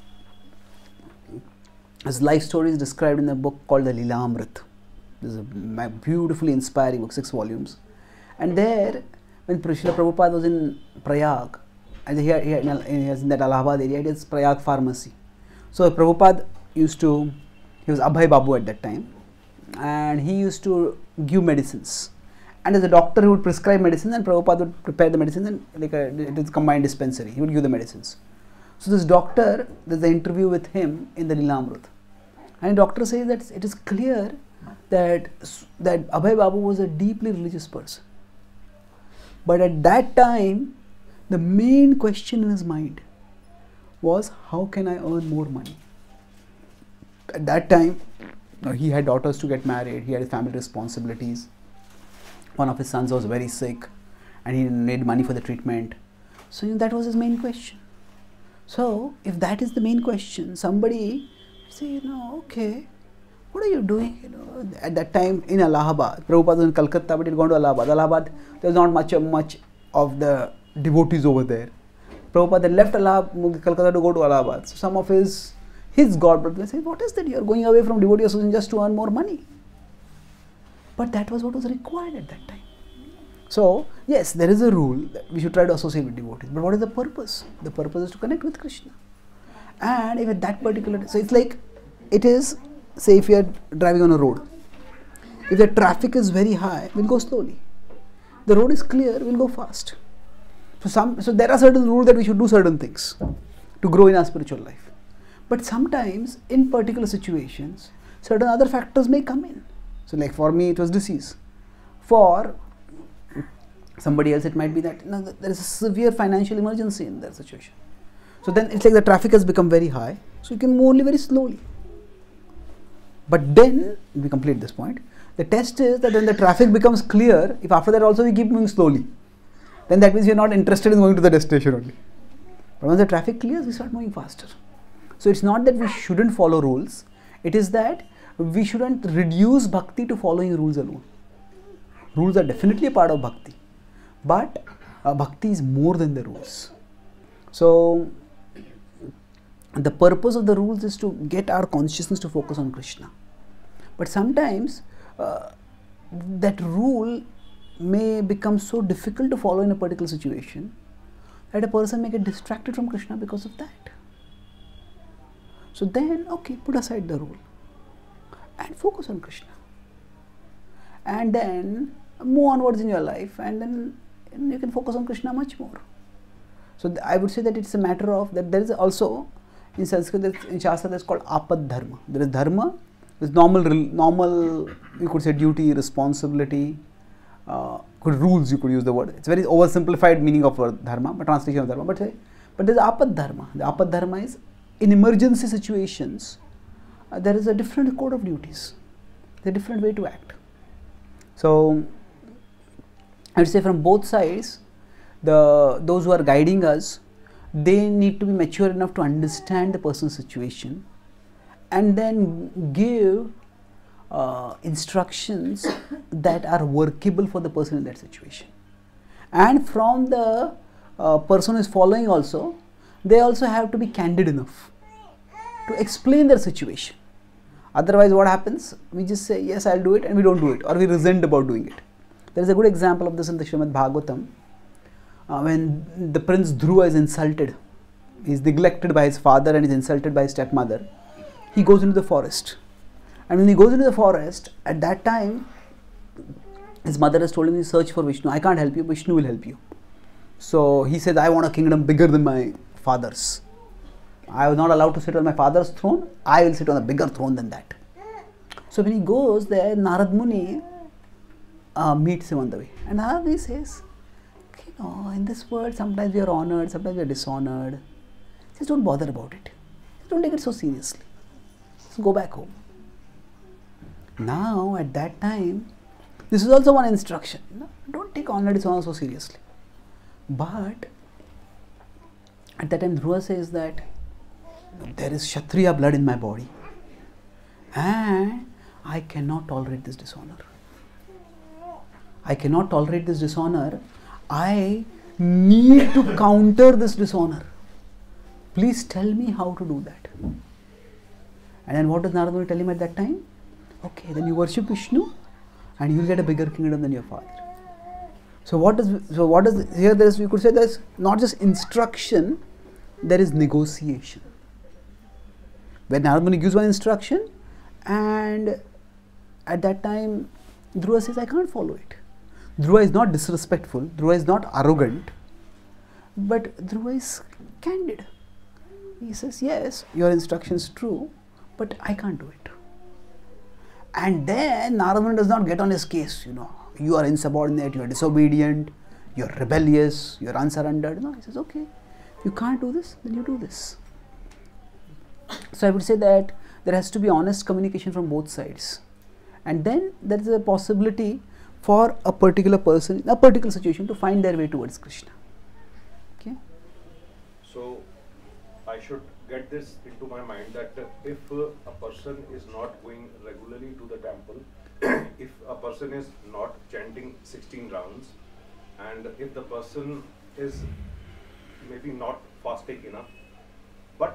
his life story is described in a book called the Lilamrit. This is a beautifully inspiring book, 6 volumes. And there, when Srila Prabhupada was in Prayag, and he was in that Allahabad area, it is Prayag pharmacy. So Prabhupada he was Abhay Babu at that time, and he used to give medicines. And as a doctor, he would prescribe medicine, and Prabhupada would prepare the medicine, and it is combined dispensary. He would give the medicines. So this doctor, there's an interview with him in the Lilamrit, and the doctor says that it is clear that Abhay Babu was a deeply religious person. But at that time, the main question in his mind was, how can I earn more money? At that time, he had daughters to get married, he had family responsibilities. One of his sons was very sick and he needed money for the treatment. So that was his main question. So if that is the main question, somebody say, okay, what are you doing? At that time in Allahabad, Prabhupada was in Calcutta, but he had gone to Allahabad. Allahabad, there was not much of the devotees over there. Prabhupada then left Calcutta to go to Allahabad. So some of his god brothers say, what is that? You are going away from devotee association just to earn more money. But that was what was required at that time. So, yes, there is a rule that we should try to associate with devotees. But what is the purpose? The purpose is to connect with Krishna. And if at that particular, so it's like, it is, say if you are driving on a road. If the traffic is very high, we'll go slowly. The road is clear, we'll go fast. So there are certain rules that we should do certain things to grow in our spiritual life. But sometimes, in particular situations, certain other factors may come in. So like for me, it was disease. For somebody else, it might be that there is a severe financial emergency in that situation. So then it's like the traffic has become very high, so you can move only very slowly. But then, we complete this point, the test is that when the traffic becomes clear, if after that also we keep moving slowly, then that means you are not interested in going to the destination only. But once the traffic clears, we start moving faster. So it's not that we shouldn't follow rules, it is that we shouldn't reduce bhakti to following rules alone. Rules are definitely a part of bhakti, but bhakti is more than the rules. So the purpose of the rules is to get our consciousness to focus on Krishna. But sometimes that rule may become so difficult to follow in a particular situation that a person may get distracted from Krishna because of that. So then, okay, put aside the rule and focus on Krishna. And then move onwards in your life, and then you can focus on Krishna much more. So I would say that it's a matter of that there is also in Sanskrit, in Shastra, that's called apad dharma. There is dharma, there's normal, you could say duty, responsibility, rules, you could use the word. It's very oversimplified meaning of word dharma, but translation of dharma. But there's apad dharma. The apad dharma is in emergency situations, there is a different code of duties, a different way to act. So I would say from both sides, those who are guiding us, they need to be mature enough to understand the person's situation and then give instructions that are workable for the person in that situation. And from the person who is following also, they also have to be candid enough to explain their situation. Otherwise what happens? We just say, yes, I'll do it, and we don't do it, or we resent about doing it. There is a good example of this in the Srimad Bhagavatam. When the prince Dhruva is insulted, he is neglected by his father and is insulted by his stepmother, he goes into the forest. And when he goes into the forest, at that time, his mother has told him to search for Vishnu. I can't help you, Vishnu will help you. So he says, I want a kingdom bigger than my father's. I was not allowed to sit on my father's throne, I will sit on a bigger throne than that. So when he goes there, Narad Muni meets him on the way. And Narad Muni says, in this world, sometimes we are honored, sometimes we are dishonored. Just don't bother about it. Don't take it so seriously. Just go back home. Now, at that time, this is also one instruction. Don't take honor, dishonor so seriously. But at that time, Dhruva says that there is Kshatriya blood in my body and I cannot tolerate this dishonor. I cannot tolerate this dishonor. I need to counter this dishonor. Please tell me how to do that. And then what does Narada Muni tell him at that time? Okay, then you worship Vishnu and you will get a bigger kingdom than your father. So what does here there is, we could say there is not just instruction, there is negotiation. When Narada Muni gives one instruction, and at that time Dhruva says, I can't follow it. Dhruva is not disrespectful, Dhruva is not arrogant, but Dhruva is candid. He says, yes, your instruction is true, but I can't do it. And then Narada does not get on his case, you are insubordinate, you are disobedient, you are rebellious, you are unsurrendered. No, he says, okay, you can't do this, then you do this. So I would say that there has to be honest communication from both sides. And then there is a possibility for a particular person in a particular situation to find their way towards Krishna. Okay. So I should get this into my mind that if a person is not going regularly to the temple, if a person is not chanting 16 rounds, and if the person is maybe not fasting enough, but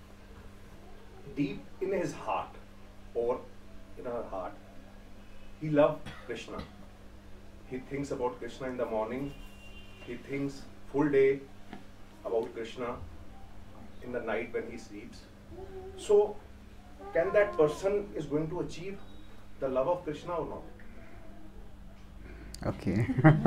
deep in his heart or in her heart, he loves Krishna. He thinks about Krishna in the morning, he thinks full day about Krishna in the night when he sleeps. So, can that person is going to achieve the love of Krishna or not? Okay.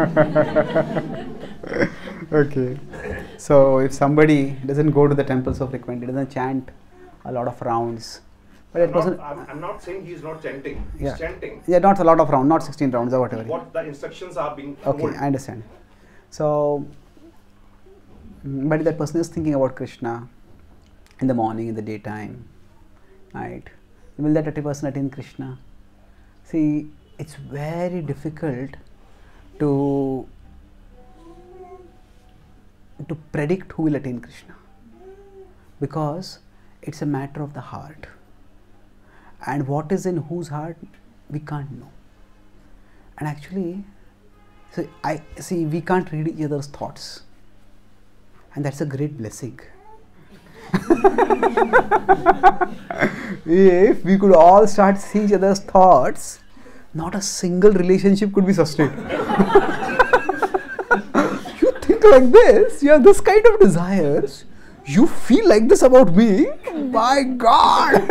Okay. So, if somebody doesn't go to the temple so frequently, doesn't chant a lot of rounds, but I'm not saying he is not chanting. He's chanting. Yeah, not a lot of rounds, not 16 rounds or whatever. What the instructions are being told. Okay, I understand. So, but if that person is thinking about Krishna in the morning, in the daytime, right? Will that person attain Krishna? See, it's very difficult to predict who will attain Krishna, because it's a matter of the heart, and what is in whose heart we can't know. And actually, we can't read each other's thoughts, and that's a great blessing. If we could all start seeing each other's thoughts, not a single relationship could be sustained. You think like this, you have this kind of desires, you feel like this about me, my God!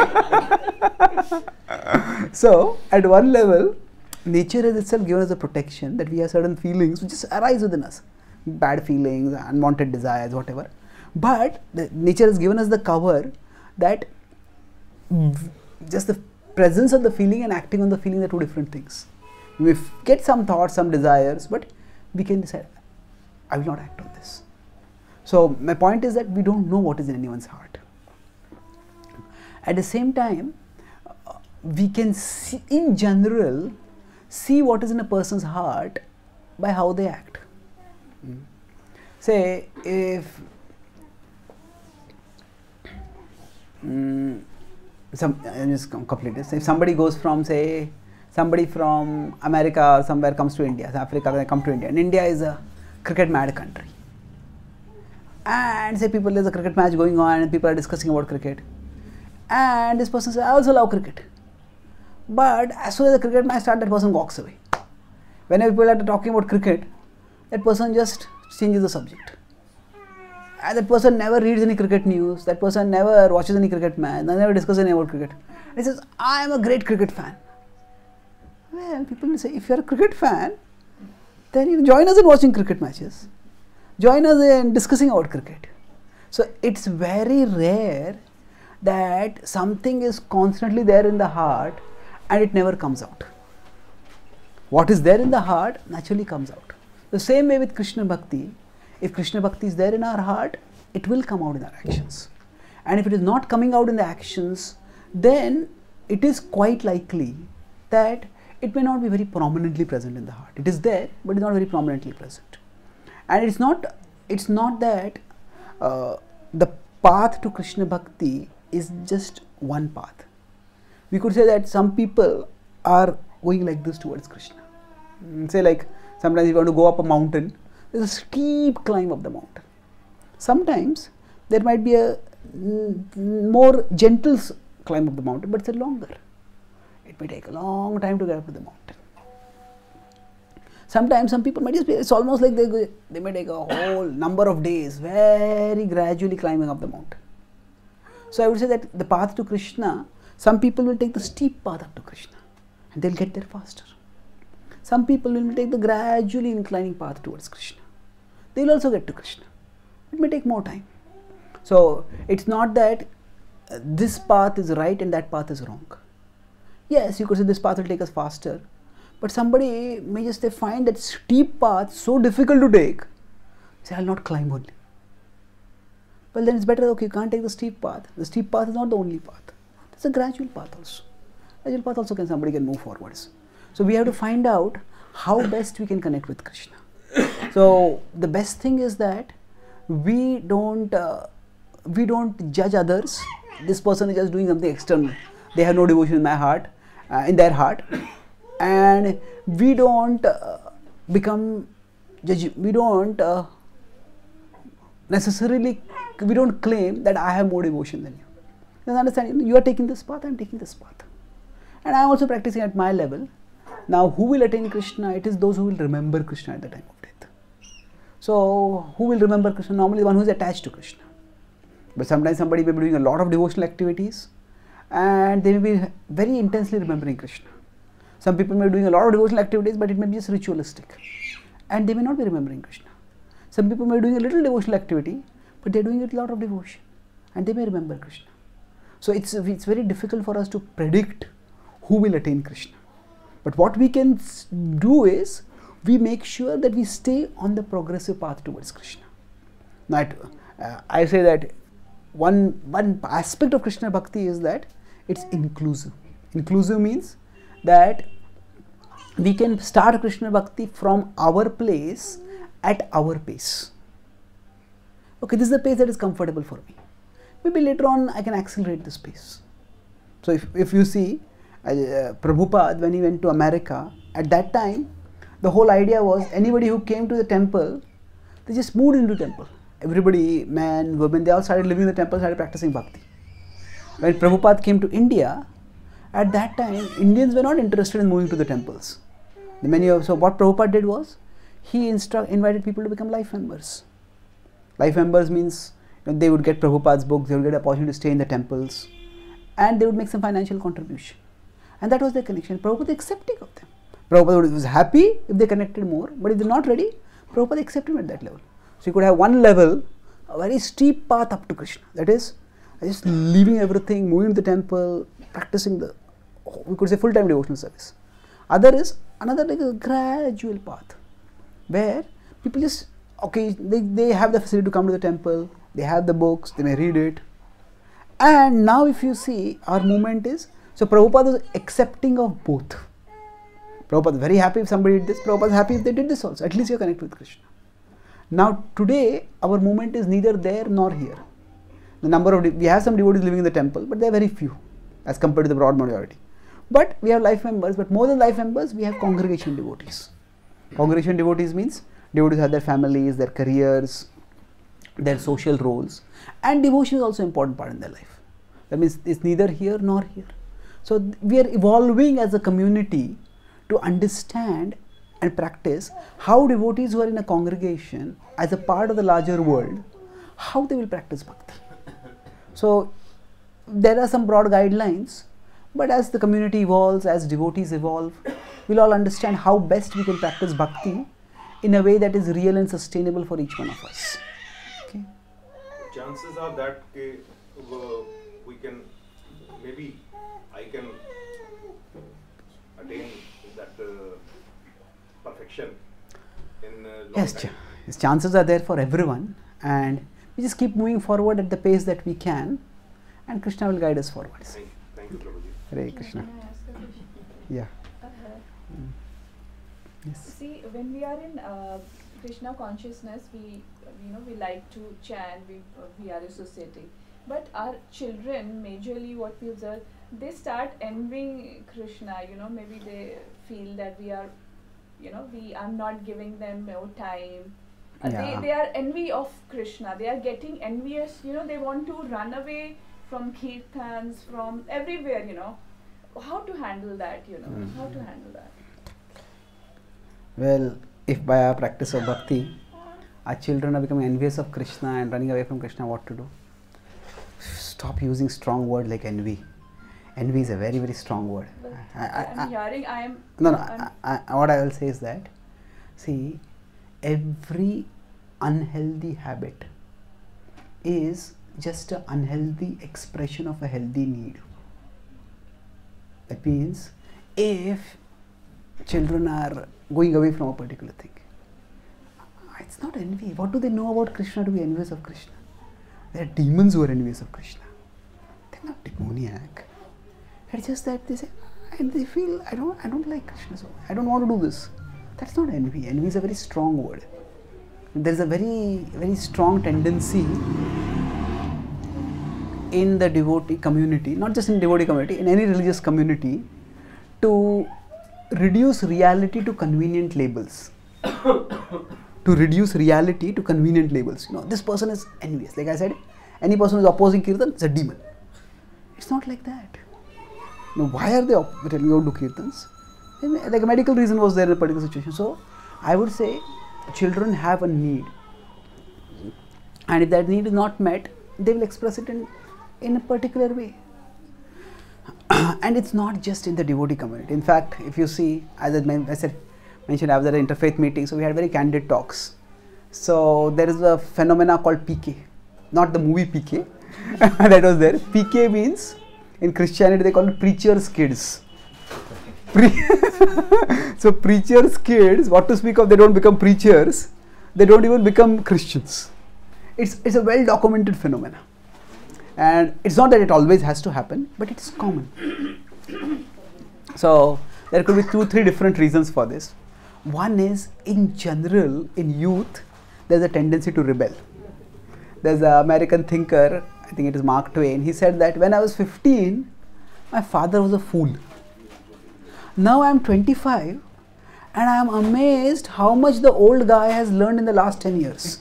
So, at one level, nature has itself given us a protection that we have certain feelings which just arise within us. Bad feelings, unwanted desires, whatever. But nature has given us the cover that just the presence of the feeling and acting on the feeling are two different things. We get some thoughts, some desires, but we can decide, I will not act on this. So my point is that we don't know what is in anyone's heart. At the same time, we can see, in general, see what is in a person's heart by how they act. Say, if if somebody goes from, say, somebody from America or somewhere comes to India, Africa, they come to India, and India is a cricket mad country. And say there's a cricket match going on and people are discussing about cricket. And this person says, I also love cricket. But as soon as the cricket match starts, that person walks away. Whenever people are talking about cricket, that person just changes the subject. And that person never reads any cricket news, that person never watches any cricket match, never discusses any about cricket. He says, I am a great cricket fan. Well, people will say, if you are a cricket fan, then you join us in watching cricket matches. Join us in discussing about cricket. So it's very rare that something is constantly there in the heart and it never comes out. What is there in the heart naturally comes out. The same way with Krishna Bhakti. If Krishna Bhakti is there in our heart, it will come out in our actions. And if it is not coming out in the actions, then it is quite likely that it may not be very prominently present in the heart. It is there, but it is not very prominently present. And it's not that the path to Krishna Bhakti is just one path. We could say that some people are going like this towards Krishna. Say like, sometimes you want to go up a mountain, there's a steep climb up the mountain. Sometimes there might be a more gentle climb up the mountain, but it's longer. It may take a long time to get up to the mountain. Sometimes some people might just be, it's almost like they may take a whole number of days, very gradually climbing up the mountain. So I would say that the path to Krishna, some people will take the steep path up to Krishna and they'll get there faster. Some people will take the gradually inclining path towards Krishna. They will also get to Krishna. It may take more time. So it's not that this path is right and that path is wrong. Yes, you could say this path will take us faster, but somebody may just they find that steep path so difficult to take, say, I'll not climb only. Well, then it's better, okay, you can't take the steep path. The steep path is not the only path. It's a gradual path also. Gradual path also somebody can move forwards. So we have to find out how best we can connect with Krishna. So the best thing is that we don't judge others. This person is just doing something external. They have no devotion in my heart, in their heart, and we don't become judge. We don't necessarily. We don't claim that I have more devotion than you. Then understand, you are taking this path, I am taking this path, and I am also practicing at my level. Now, who will attain Krishna? It is those who will remember Krishna at the time of death. So, who will remember Krishna? Normally, the one who is attached to Krishna. But sometimes somebody may be doing a lot of devotional activities, and they may be very intensely remembering Krishna. Some people may be doing a lot of devotional activities, but it may be just ritualistic, and they may not be remembering Krishna. Some people may be doing a little devotional activity, but they are doing it with a lot of devotion, and they may remember Krishna. So it's very difficult for us to predict who will attain Krishna. But what we can do is, we make sure that we stay on the progressive path towards Krishna. Now, I say that one aspect of Krishna Bhakti is that it's inclusive. Inclusive means that we can start Krishna Bhakti from our place at our pace. Okay, this is the pace that is comfortable for me. Maybe later on I can accelerate this pace. So if you see, Prabhupada, when he went to America, at that time, the whole idea was anybody who came to the temple, they just moved into the temple. Everybody, men, women, they all started living in the temple, started practicing bhakti. When Prabhupada came to India, at that time, Indians were not interested in moving to the temples. So what Prabhupada did was, he invited people to become life members. Life members means they would get Prabhupada's books, they would get an opportunity to stay in the temples, and they would make some financial contribution. And that was their connection. Prabhupada was accepting of them. Prabhupada was happy if they connected more, but if they're not ready, Prabhupada accepted them at that level. So you could have one level, a very steep path up to Krishna. That is, just leaving everything, moving to the temple, practicing we could say full-time devotional service. Other is another like a gradual path, where people just, okay, they have the facility to come to the temple, they have the books, they may read it. And now if you see, our movement is, so Prabhupada was accepting of both. Prabhupada is very happy if somebody did this, Prabhupada is happy if they did this also, at least you are connected with Krishna. Now today, our movement is neither there nor here. The number of, we have some devotees living in the temple, but they are very few as compared to the broad majority. But we have life members, but more than life members, we have congregation devotees. Congregation devotees means, devotees have their families, their careers, their social roles, and devotion is also an important part in their life. That means it's neither here nor here. So we are evolving as a community to understand and practice how devotees who are in a congregation as a part of the larger world, how they will practice bhakti. So there are some broad guidelines, but as the community evolves, as devotees evolve, we'll all understand how best we can practice bhakti in a way that is real and sustainable for each one of us. Okay. Chances are that we can, maybe I can attain that perfection in long time. Yes, chances are there for everyone, and we just keep moving forward at the pace that we can, and Krishna will guide us forwards. Thank you, Prabhuji. Hare Krishna. Can I ask a question? Yeah. Yes. See, when we are in Krishna consciousness, we like to chant, we are associating. But our children, majorly what we observe, they start envying Krishna. Maybe they feel that we are, we are not giving them more time. They are envy of Krishna. They are getting envious. They want to run away from kirtans, from everywhere. How to handle that? How to handle that? Well, if by our practice of bhakti, our children are becoming envious of Krishna and running away from Krishna, what to do? Stop using strong words like envy. Envy is a very, very strong word. What I will say is that, see, every unhealthy habit is just an unhealthy expression of a healthy need. That means if children are going away from a particular thing, it's not envy. What do they know about Krishna to be envious of Krishna? There are demons who are envious of Krishna. They're not demoniac. It's just that they say, and they feel, I don't like Krishna, so I don't want to do this. That's not envy. Envy is a very strong word. There's a very, very strong tendency in the devotee community, not just in devotee community, in any religious community, to reduce reality to convenient labels. To reduce reality to convenient labels. This person is envious. Like I said, any person who is opposing Kirtan is a demon. It's not like that. Why are they telling you to do Kirtans? Like a medical reason was there in a particular situation. So, I would say children have a need. And if that need is not met, they will express it in a particular way. And it's not just in the devotee community. In fact, if you see, as I mentioned, I was at an interfaith meeting, so we had very candid talks. So there is a phenomena called PK, not the movie PK that was there. PK means, in Christianity they call it preacher's kids. So preacher's kids, what to speak of, they don't become preachers, they don't even become Christians. It's a well documented phenomena. And it's not that it always has to happen, but it's common. So there could be 2-3 different reasons for this. One is, in general, in youth, there's a tendency to rebel. There's an American thinker, I think it is Mark Twain, he said that when I was 15, my father was a fool. Now I am 25 and I am amazed how much the old guy has learned in the last 10 years.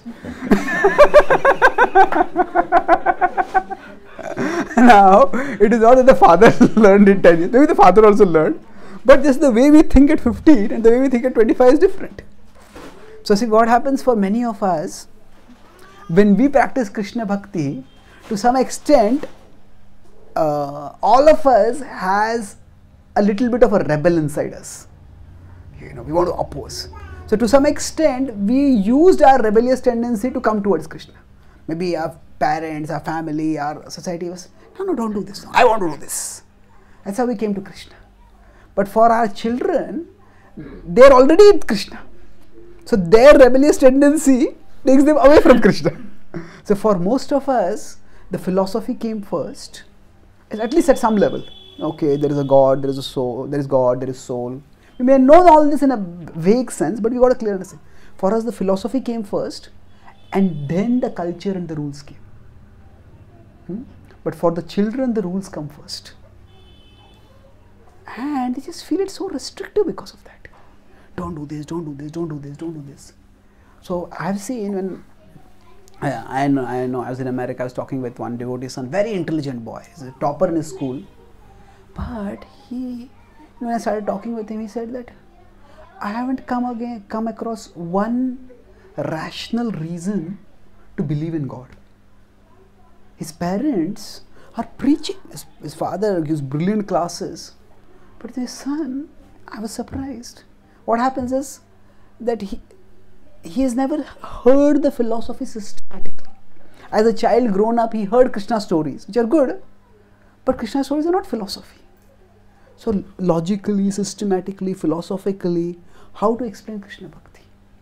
Now, it is not that the father learned in 10 years, maybe the father also learned. But just the way we think at 15 and the way we think at 25 is different. So see, what happens for many of us, when we practice Krishna Bhakti, to some extent, all of us has a little bit of a rebel inside us. We want to oppose. So to some extent, we used our rebellious tendency to come towards Krishna. Maybe our parents, our family, our society was, no, don't do this. No, I want to do this. That's how we came to Krishna. But for our children, they are already in Krishna. So their rebellious tendency takes them away from Krishna. So for most of us, the philosophy came first, at least at some level. Okay, there is a God, there is a soul, there is God, there is soul. We may know all this in a vague sense, but we got a clear understanding. For us, the philosophy came first, and then the culture and the rules came. But for the children, the rules come first. And they just feel it so restrictive because of that. Don't do this, don't do this, don't do this, don't do this. So I've seen when I know I was in America, I was talking with one devotee son, very intelligent boy, he's a topper in his school. But when I started talking with him, he said that I haven't come across one rational reason to believe in God. His parents are preaching. His father gives brilliant classes. But his son, I was surprised. What happens is that he has never heard the philosophy systematically. As a child grown up, he heard Krishna stories, which are good, but Krishna stories are not philosophy. So logically, systematically, philosophically, how to explain Krishna Bhakti?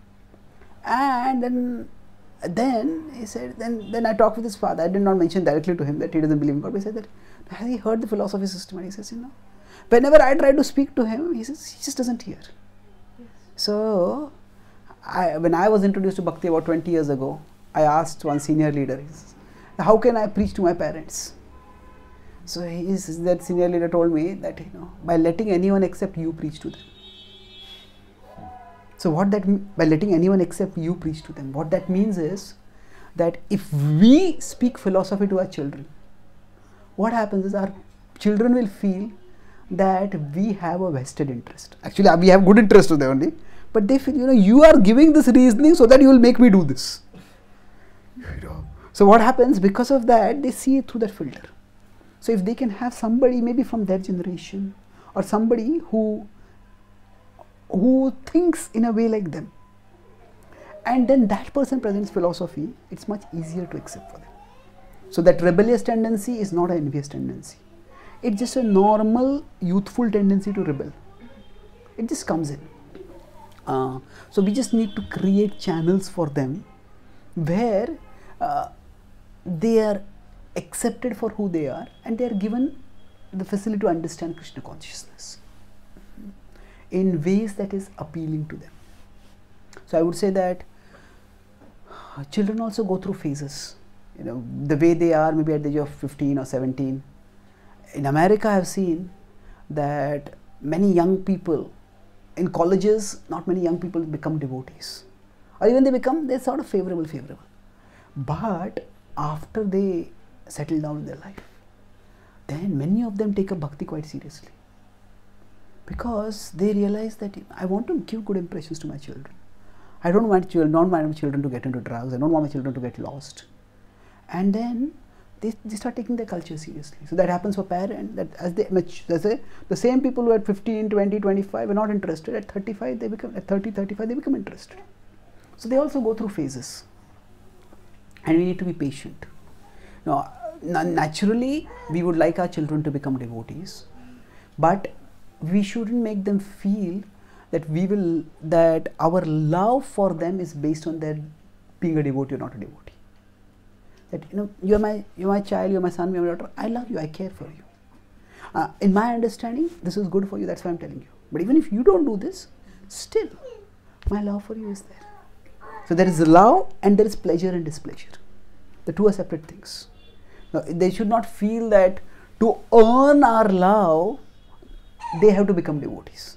And then he said, then I talked with his father. I did not mention directly to him that he doesn't believe in God, but he said that has he heard the philosophy system? And he says, whenever I try to speak to him, he says he just doesn't hear. Yes. So when I was introduced to Bhakti about 20 years ago, I asked one senior leader, he says, how can I preach to my parents? So that senior leader told me that by letting anyone except you preach to them. So by letting anyone except you preach to them, what that means is that if we speak philosophy to our children, what happens is our children will feel that we have a vested interest. Actually, we have good interest to them only, but they feel, you are giving this reasoning so that you will make me do this. So what happens, because of that, they see it through that filter. So if they can have somebody maybe from their generation or somebody who thinks in a way like them, and then that person presents philosophy, it's much easier to accept for them. So that rebellious tendency is not an envious tendency. It's just a normal youthful tendency to rebel. It just comes in. So we just need to create channels for them where they are accepted for who they are, and they are given the facility to understand Krishna consciousness in ways that is appealing to them. So I would say that children also go through phases, you know, the way they are maybe at the age of 15 or 17. In America, I have seen that many young people in colleges, not many young people become devotees, or even they're sort of favorable. But after they settle down in their life, then many of them take up bhakti quite seriously, because they realize that I want to give good impressions to my children. I don't want my children to get into drugs. I don't want my children to get lost. And then they start taking their culture seriously. So that happens for parents, that as they mature, the same people who at 15, 20, 25 are not interested, at 35 they become, at 30, 35 they become interested. So they also go through phases, and we need to be patient. Now, naturally we would like our children to become devotees, but we shouldn't make them feel that our love for them is based on their being a devotee or not a devotee. That, you know, you're my child, you're my son, you're my daughter, I love you, I care for you. In my understanding, this is good for you, that's why I'm telling you. But even if you don't do this, still, my love for you is there. So there is love and there is pleasure and displeasure. The two are separate things. Now, they should not feel that to earn our love, they have to become devotees.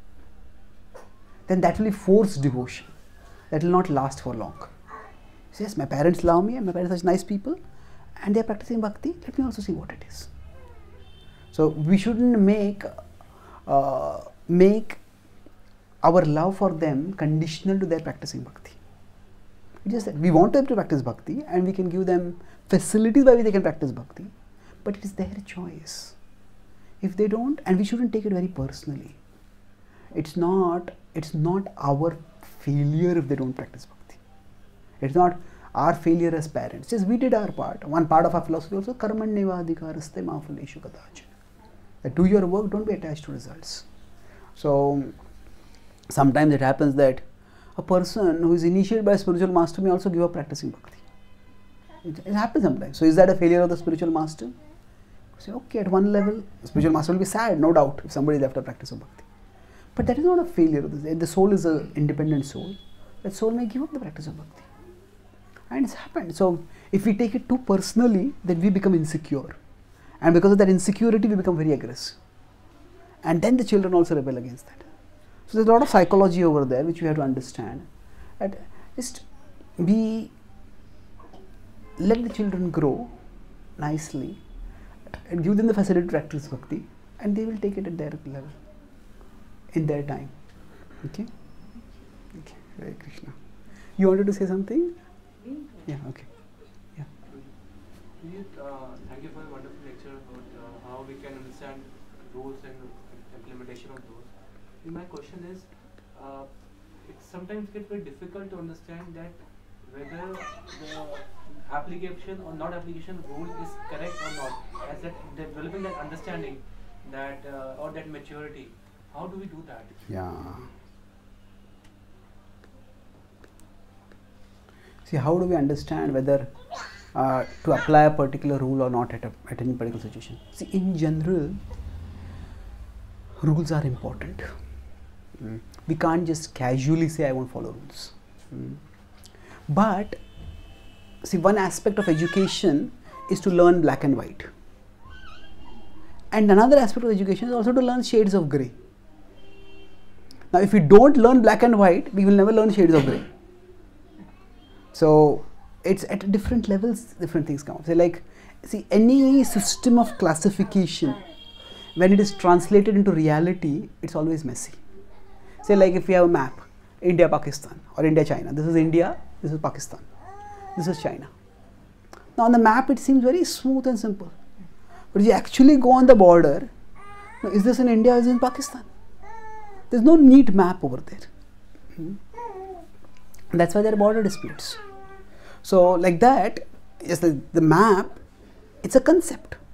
Then that will be forced devotion. That will not last for long. So yes, my parents love me and my parents are such nice people and they are practicing bhakti. Let me also see what it is. So we shouldn't make our love for them conditional to their practicing bhakti. It's just that we want them to practice bhakti and we can give them facilities by which they can practice bhakti, but it is their choice. If they don't, and we shouldn't take it very personally. It's not our failure if they don't practice bhakti. It's not our failure as parents. Just we did our part. One part of our philosophy also, karmanyeva adhikaraste ma phaleshu kadachana. That do your work, don't be attached to results. So sometimes it happens that a person who is initiated by a spiritual master may also give up practicing bhakti. It happens sometimes. So is that a failure of the spiritual master? You say, okay, at one level, the spiritual master will be sad, no doubt, if somebody left a practice of bhakti. But that is not a failure of this. The soul is an independent soul. That soul may give up the practice of bhakti. And it's happened. So if we take it too personally, then we become insecure. And because of that insecurity, we become very aggressive. And then the children also rebel against that. So there's a lot of psychology over there which we have to understand. That just let the children grow nicely and give them the facility to practice bhakti, and they will take it at their level, in their time. Okay? Okay, Hare Krishna. You wanted to say something? Yeah, okay. Yeah. Thank you for a wonderful lecture about how we can understand rules and implementation of those. My question is, it sometimes gets very difficult to understand that whether the application or not application rule is correct or not. As that developing that understanding, that or that maturity, how do we do that? Yeah. See, how do we understand whether to apply a particular rule or not at any particular situation? See, in general, rules are important. We can't just casually say I won't follow rules. But see, one aspect of education is to learn black and white, and another aspect of education is also to learn shades of grey. Now if we don't learn black and white, we will never learn shades of grey. So it's at different levels, different things come up. So like, see, any system of classification, when it is translated into reality, it's always messy. Say like if we have a map, India, Pakistan, or India, China. This is India, this is Pakistan, this is China. Now on the map it seems very smooth and simple. But if you actually go on the border, is this in India or is it in Pakistan? There's no neat map over there. That's why there are border disputes. So like that, yes, the map, it's a concept.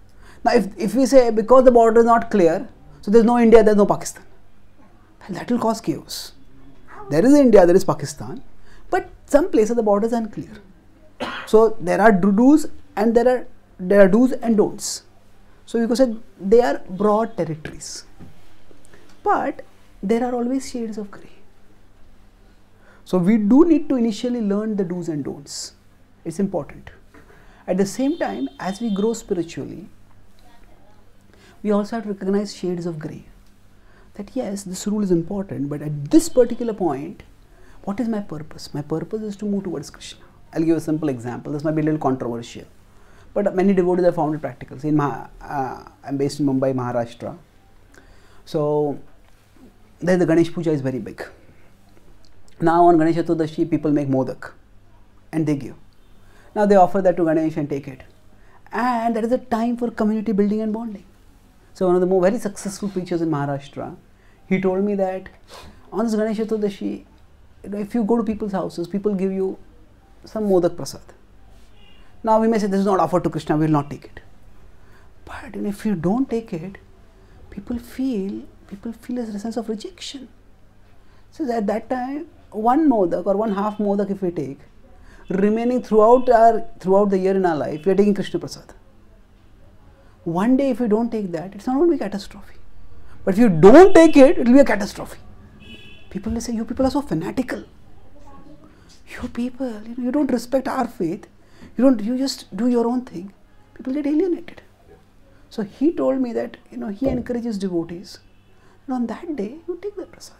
Now if we say because the border is not clear, so there is no India, there is no Pakistan, well, that will cause chaos. There is India, there is Pakistan, but some places the border is unclear. So there are do's and there are do's and don'ts. So you could say they are broad territories, but there are always shades of grey. So we do need to initially learn the do's and don'ts. It's important. At the same time, as we grow spiritually, we also have to recognize shades of grey. That yes, this rule is important, but at this particular point, what is my purpose? My purpose is to move towards Krishna. I'll give a simple example. This might be a little controversial, but many devotees have found it practical. See, I'm based in Mumbai, Maharashtra. So there the Ganesh Puja is very big. Now on Ganesh Chaturdashi, people make modak and they give. Now they offer that to Ganesh and take it. And that is a time for community building and bonding. So one of the more very successful preachers in Maharashtra, he told me that on this Ganesh Chaturdashi, if you go to people's houses, people give you some modak prasad. Now we may say this is not offered to Krishna, we will not take it. But if you don't take it, people feel a sense of rejection. So at that time, one modak or one half modak if we take, remaining throughout the year in our life, we are taking Krishna prasad. One day if you don't take that, it's not going to be a catastrophe. But if you don't take it, it will be a catastrophe. People will say, you people are so fanatical. You people, you don't respect our faith. You just do your own thing. People get alienated. So he told me that he encourages devotees. And on that day, you take the prasad.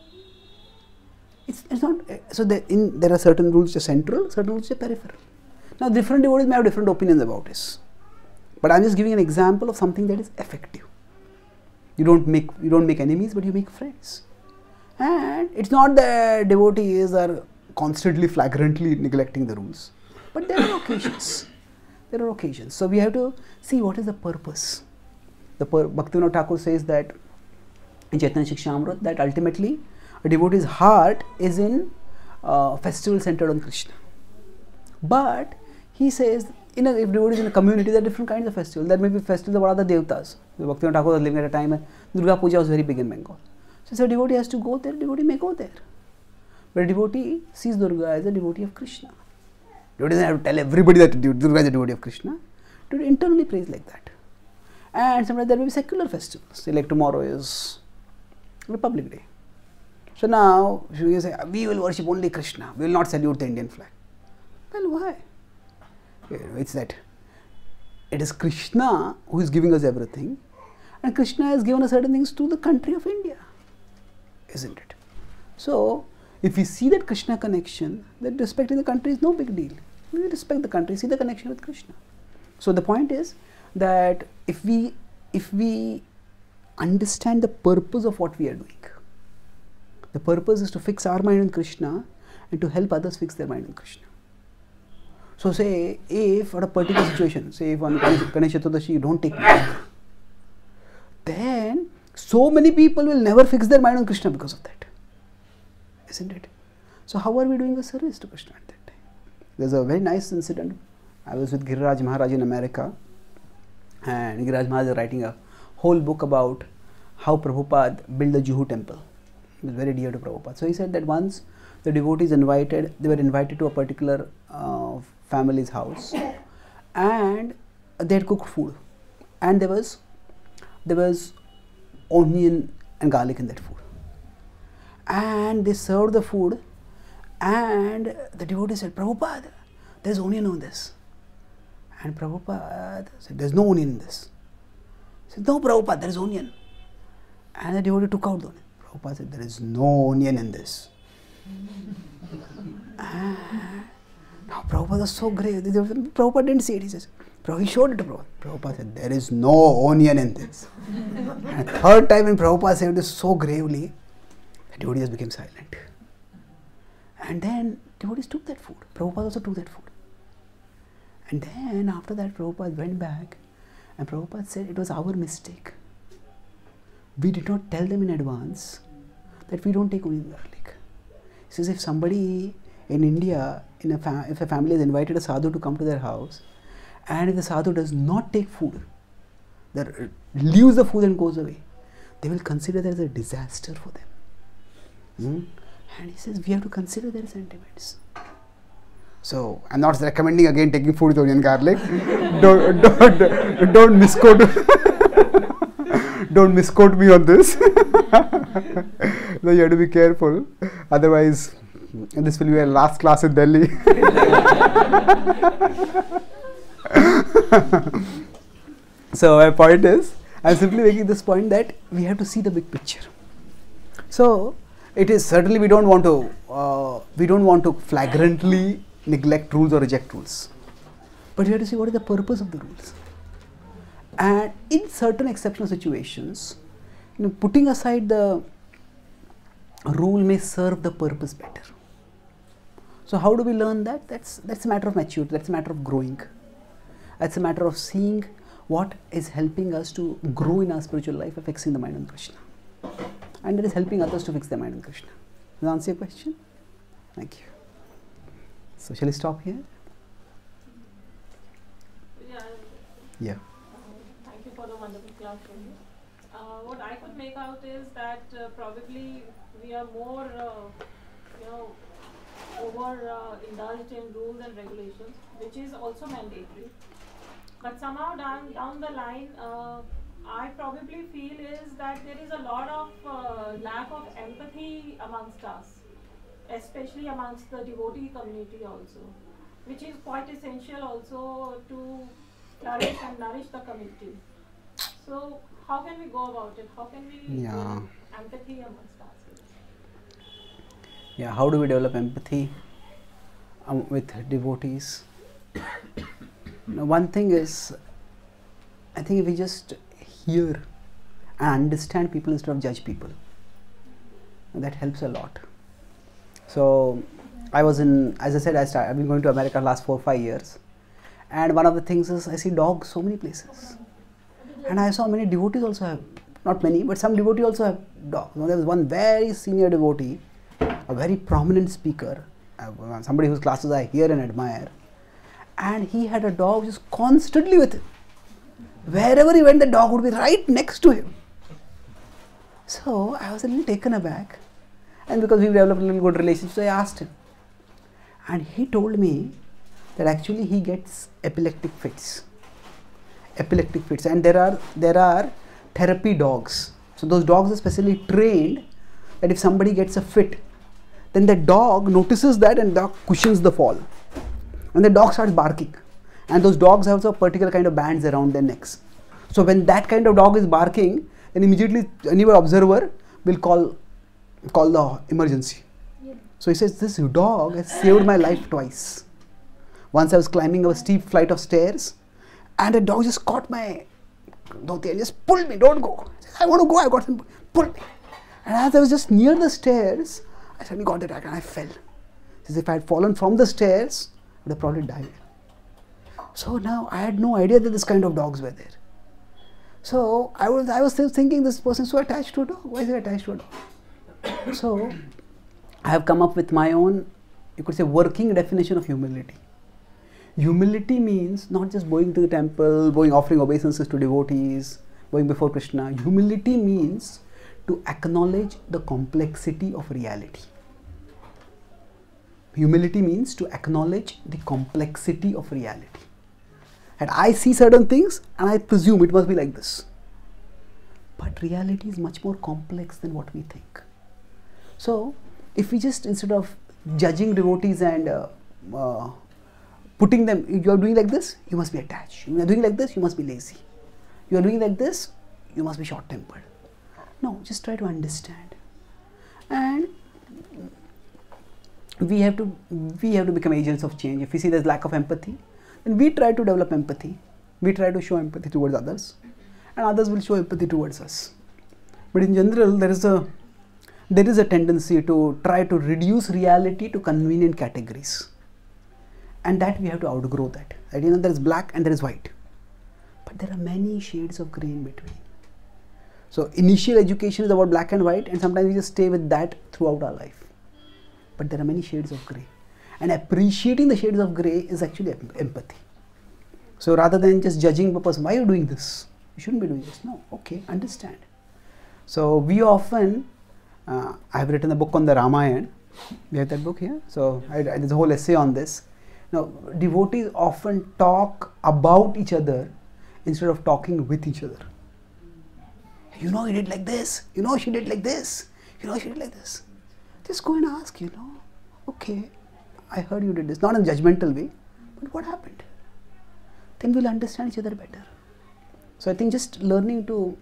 It's not so. There are certain rules which are central, certain rules which are peripheral. Now, different devotees may have different opinions about this, but I'm just giving an example of something that is effective. You don't make enemies, but you make friends. And it's not that devotees are constantly, flagrantly neglecting the rules, but there are occasions. There are occasions. So we have to see what is the purpose. Bhaktivinoda Thakur says that in Chaitanya Shikshamrut that ultimately a devotee's heart is in festival centered on Krishna. But he says, if devotees in a community, there are different kinds of festivals. There may be festivals of other devtas. Bhaktivinoda Thakur was living at a time when Durga Puja was very big in Bengal. So if a devotee has to go there, devotee may go there. But a devotee sees Durga as a devotee of Krishna. Devotee doesn't have to tell everybody that Durga is a devotee of Krishna. Devotee internally prays like that. And sometimes there may be secular festivals. Say like tomorrow is Republic Day. So now, you say, we will worship only Krishna, we will not salute the Indian flag. Well, why? It's that it is Krishna who is giving us everything, and Krishna has given us certain things to the country of India, isn't it? So, if we see that Krishna connection, then respecting the country is no big deal. We respect the country, see the connection with Krishna. So, the point is that if we understand the purpose of what we are doing, the purpose is to fix our mind on Krishna and to help others fix their mind on Krishna. So say, if at a particular situation, say if on Ganesh Chaturdashi you don't take milk, then so many people will never fix their mind on Krishna because of that. Isn't it? So how are we doing a service to Krishna at that time? There's a very nice incident. I was with Giriraj Maharaj in America, and Giriraj Maharaj is writing a whole book about how Prabhupada built the Juhu temple. It was very dear to Prabhupada. So he said that once the devotees they were invited to a particular family's house, and they had cooked food, and there was onion and garlic in that food, and they served the food, and the devotee said, Prabhupada, there's onion on this, and Prabhupada said, there's no onion in this. He said, no Prabhupada, there is onion, and the devotee took out the onion. Prabhupada said, there is no onion in this. Now Prabhupada was so grave. Prabhupada didn't see it. He says, he showed it to Prabhupada. Prabhupada said, there is no onion in this. And third time when Prabhupada said this so gravely, the devotee just became silent. And then devotees took that food. Prabhupada also took that food. And then after that Prabhupada went back and Prabhupada said it was our mistake. We did not tell them in advance that we don't take onion and garlic. He says if somebody in India, if a family has invited a sadhu to come to their house, and if the sadhu does not take food, that leaves the food and goes away, they will consider that as a disaster for them. And he says we have to consider their sentiments. So I'm not recommending again taking food with onion garlic. don't misquote. Don't misquote me on this. So you have to be careful. Otherwise, this will be our last class in Delhi. So my point is, I'm simply making this point that we have to see the big picture. So it is certainly we don't want to flagrantly neglect rules or reject rules, but we have to see what is the purpose of the rules. And in certain exceptional situations, putting aside the rule may serve the purpose better. So how do we learn that? That's a matter of maturity. That's a matter of growing. That's a matter of seeing what is helping us to grow in our spiritual life of fixing the mind on Krishna, and that is helping others to fix their mind on Krishna. Does that answer your question? Thank you. So shall we stop here? Yeah. Thank you for the wonderful class. What I could make out is that probably we are more, indulged in rules and regulations, which is also mandatory. But somehow down the line, I probably feel is that there is a lot of lack of empathy amongst us, especially amongst the devotee community also, which is quite essential also to flourish and nourish the community. So how can we go about it? How can we build empathy amongst us? Yeah, how do we develop empathy with devotees? One thing is, I think if we just hear and understand people instead of judge people, that helps a lot. So as I said, I've been going to America last 4 or 5 years, and one of the things is I see dogs so many places, and I saw many devotees also have, not many, but some devotees also have dogs. There was one very senior devotee, a very prominent speaker, somebody whose classes I hear and admire, and he had a dog just constantly with him. Wherever he went, the dog would be right next to him. So I was a little taken aback, and because we developed a little good relationship, so I asked him, and he told me that actually he gets epileptic fits, and there are therapy dogs. So those dogs are specially trained that if somebody gets a fit, then the dog notices that and the dog cushions the fall, and the dog starts barking. And those dogs have a particular kind of bands around their necks. So when that kind of dog is barking, then immediately any observer will call the emergency. Yeah. So he says, this dog has saved my life twice. Once I was climbing a steep flight of stairs, and a dog just caught my dhoti and just pulled me, don't go. I said, I want to go, I got him, pull me. And as I was just near the stairs, I suddenly got the attack and I fell. As if I had fallen from the stairs, I would have probably died. So now I had no idea that this kind of dogs were there. So I was still thinking, this person is so attached to a dog. Why is he attached to a dog? So I have come up with my own, you could say, working definition of humility. Humility means not just going to the temple, offering obeisances to devotees, going before Krishna. Humility means to acknowledge the complexity of reality. Humility means to acknowledge the complexity of reality. And I see certain things and I presume it must be like this. But reality is much more complex than what we think. So if we just, instead of judging devotees and putting them, you are doing like this, you must be attached. You are doing like this, you must be lazy. You are doing like this, you must be short-tempered. No, just try to understand. And we have to become agents of change. If we see there's lack of empathy, then we try to develop empathy. We try to show empathy towards others, and others will show empathy towards us. But in general, there is a tendency to try to reduce reality to convenient categories, and that we have to outgrow that. There is black and there is white, but there are many shades of grey in between. So initial education is about black and white, and sometimes we just stay with that throughout our life. But there are many shades of grey, and appreciating the shades of grey is actually empathy. So rather than just judging the person, why are you doing this? You shouldn't be doing this. No, okay, understand. So we often, I have written a book on the Ramayana. We have that book here. So there's a whole essay on this. Now, devotees often talk about each other instead of talking with each other. You know, he did like this. You know, she did like this. You know, she did like this. Just go and ask, okay, I heard you did this. Not in a judgmental way, but what happened? Then we'll understand each other better. So I think just learning to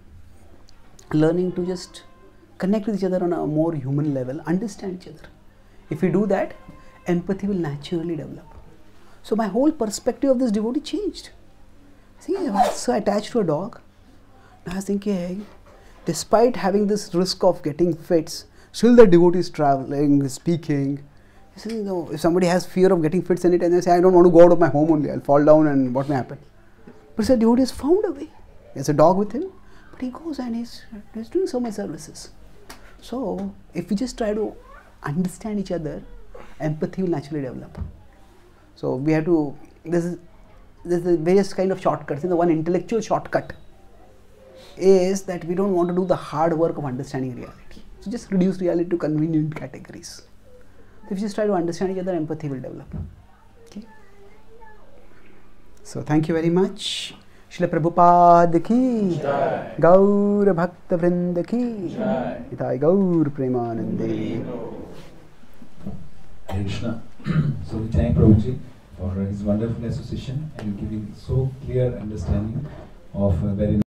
just connect with each other on a more human level, understand each other. If we do that, empathy will naturally develop. So my whole perspective of this devotee changed. I was so attached to a dog. Now I was thinking, despite having this risk of getting fits, still the devotee is traveling, speaking. If somebody has fear of getting fits in it and they say, I don't want to go out of my home only, I'll fall down and what may happen? But the devotee has found a way. There's a dog with him, but he goes and he's doing so many services. So if we just try to understand each other, empathy will naturally develop. So we have to, there's various kind of shortcuts. The one intellectual shortcut is that we don't want to do the hard work of understanding reality. So just reduce reality to convenient categories. So if you just try to understand each other, empathy will develop. Okay. So thank you very much. Srila Prabhupada ki Jai. Gaur Bhakta Vrinda ki Jai. Itai Gaur Premanande. Krishna. So we thank Prabhuji for his wonderful association and giving so clear understanding of a very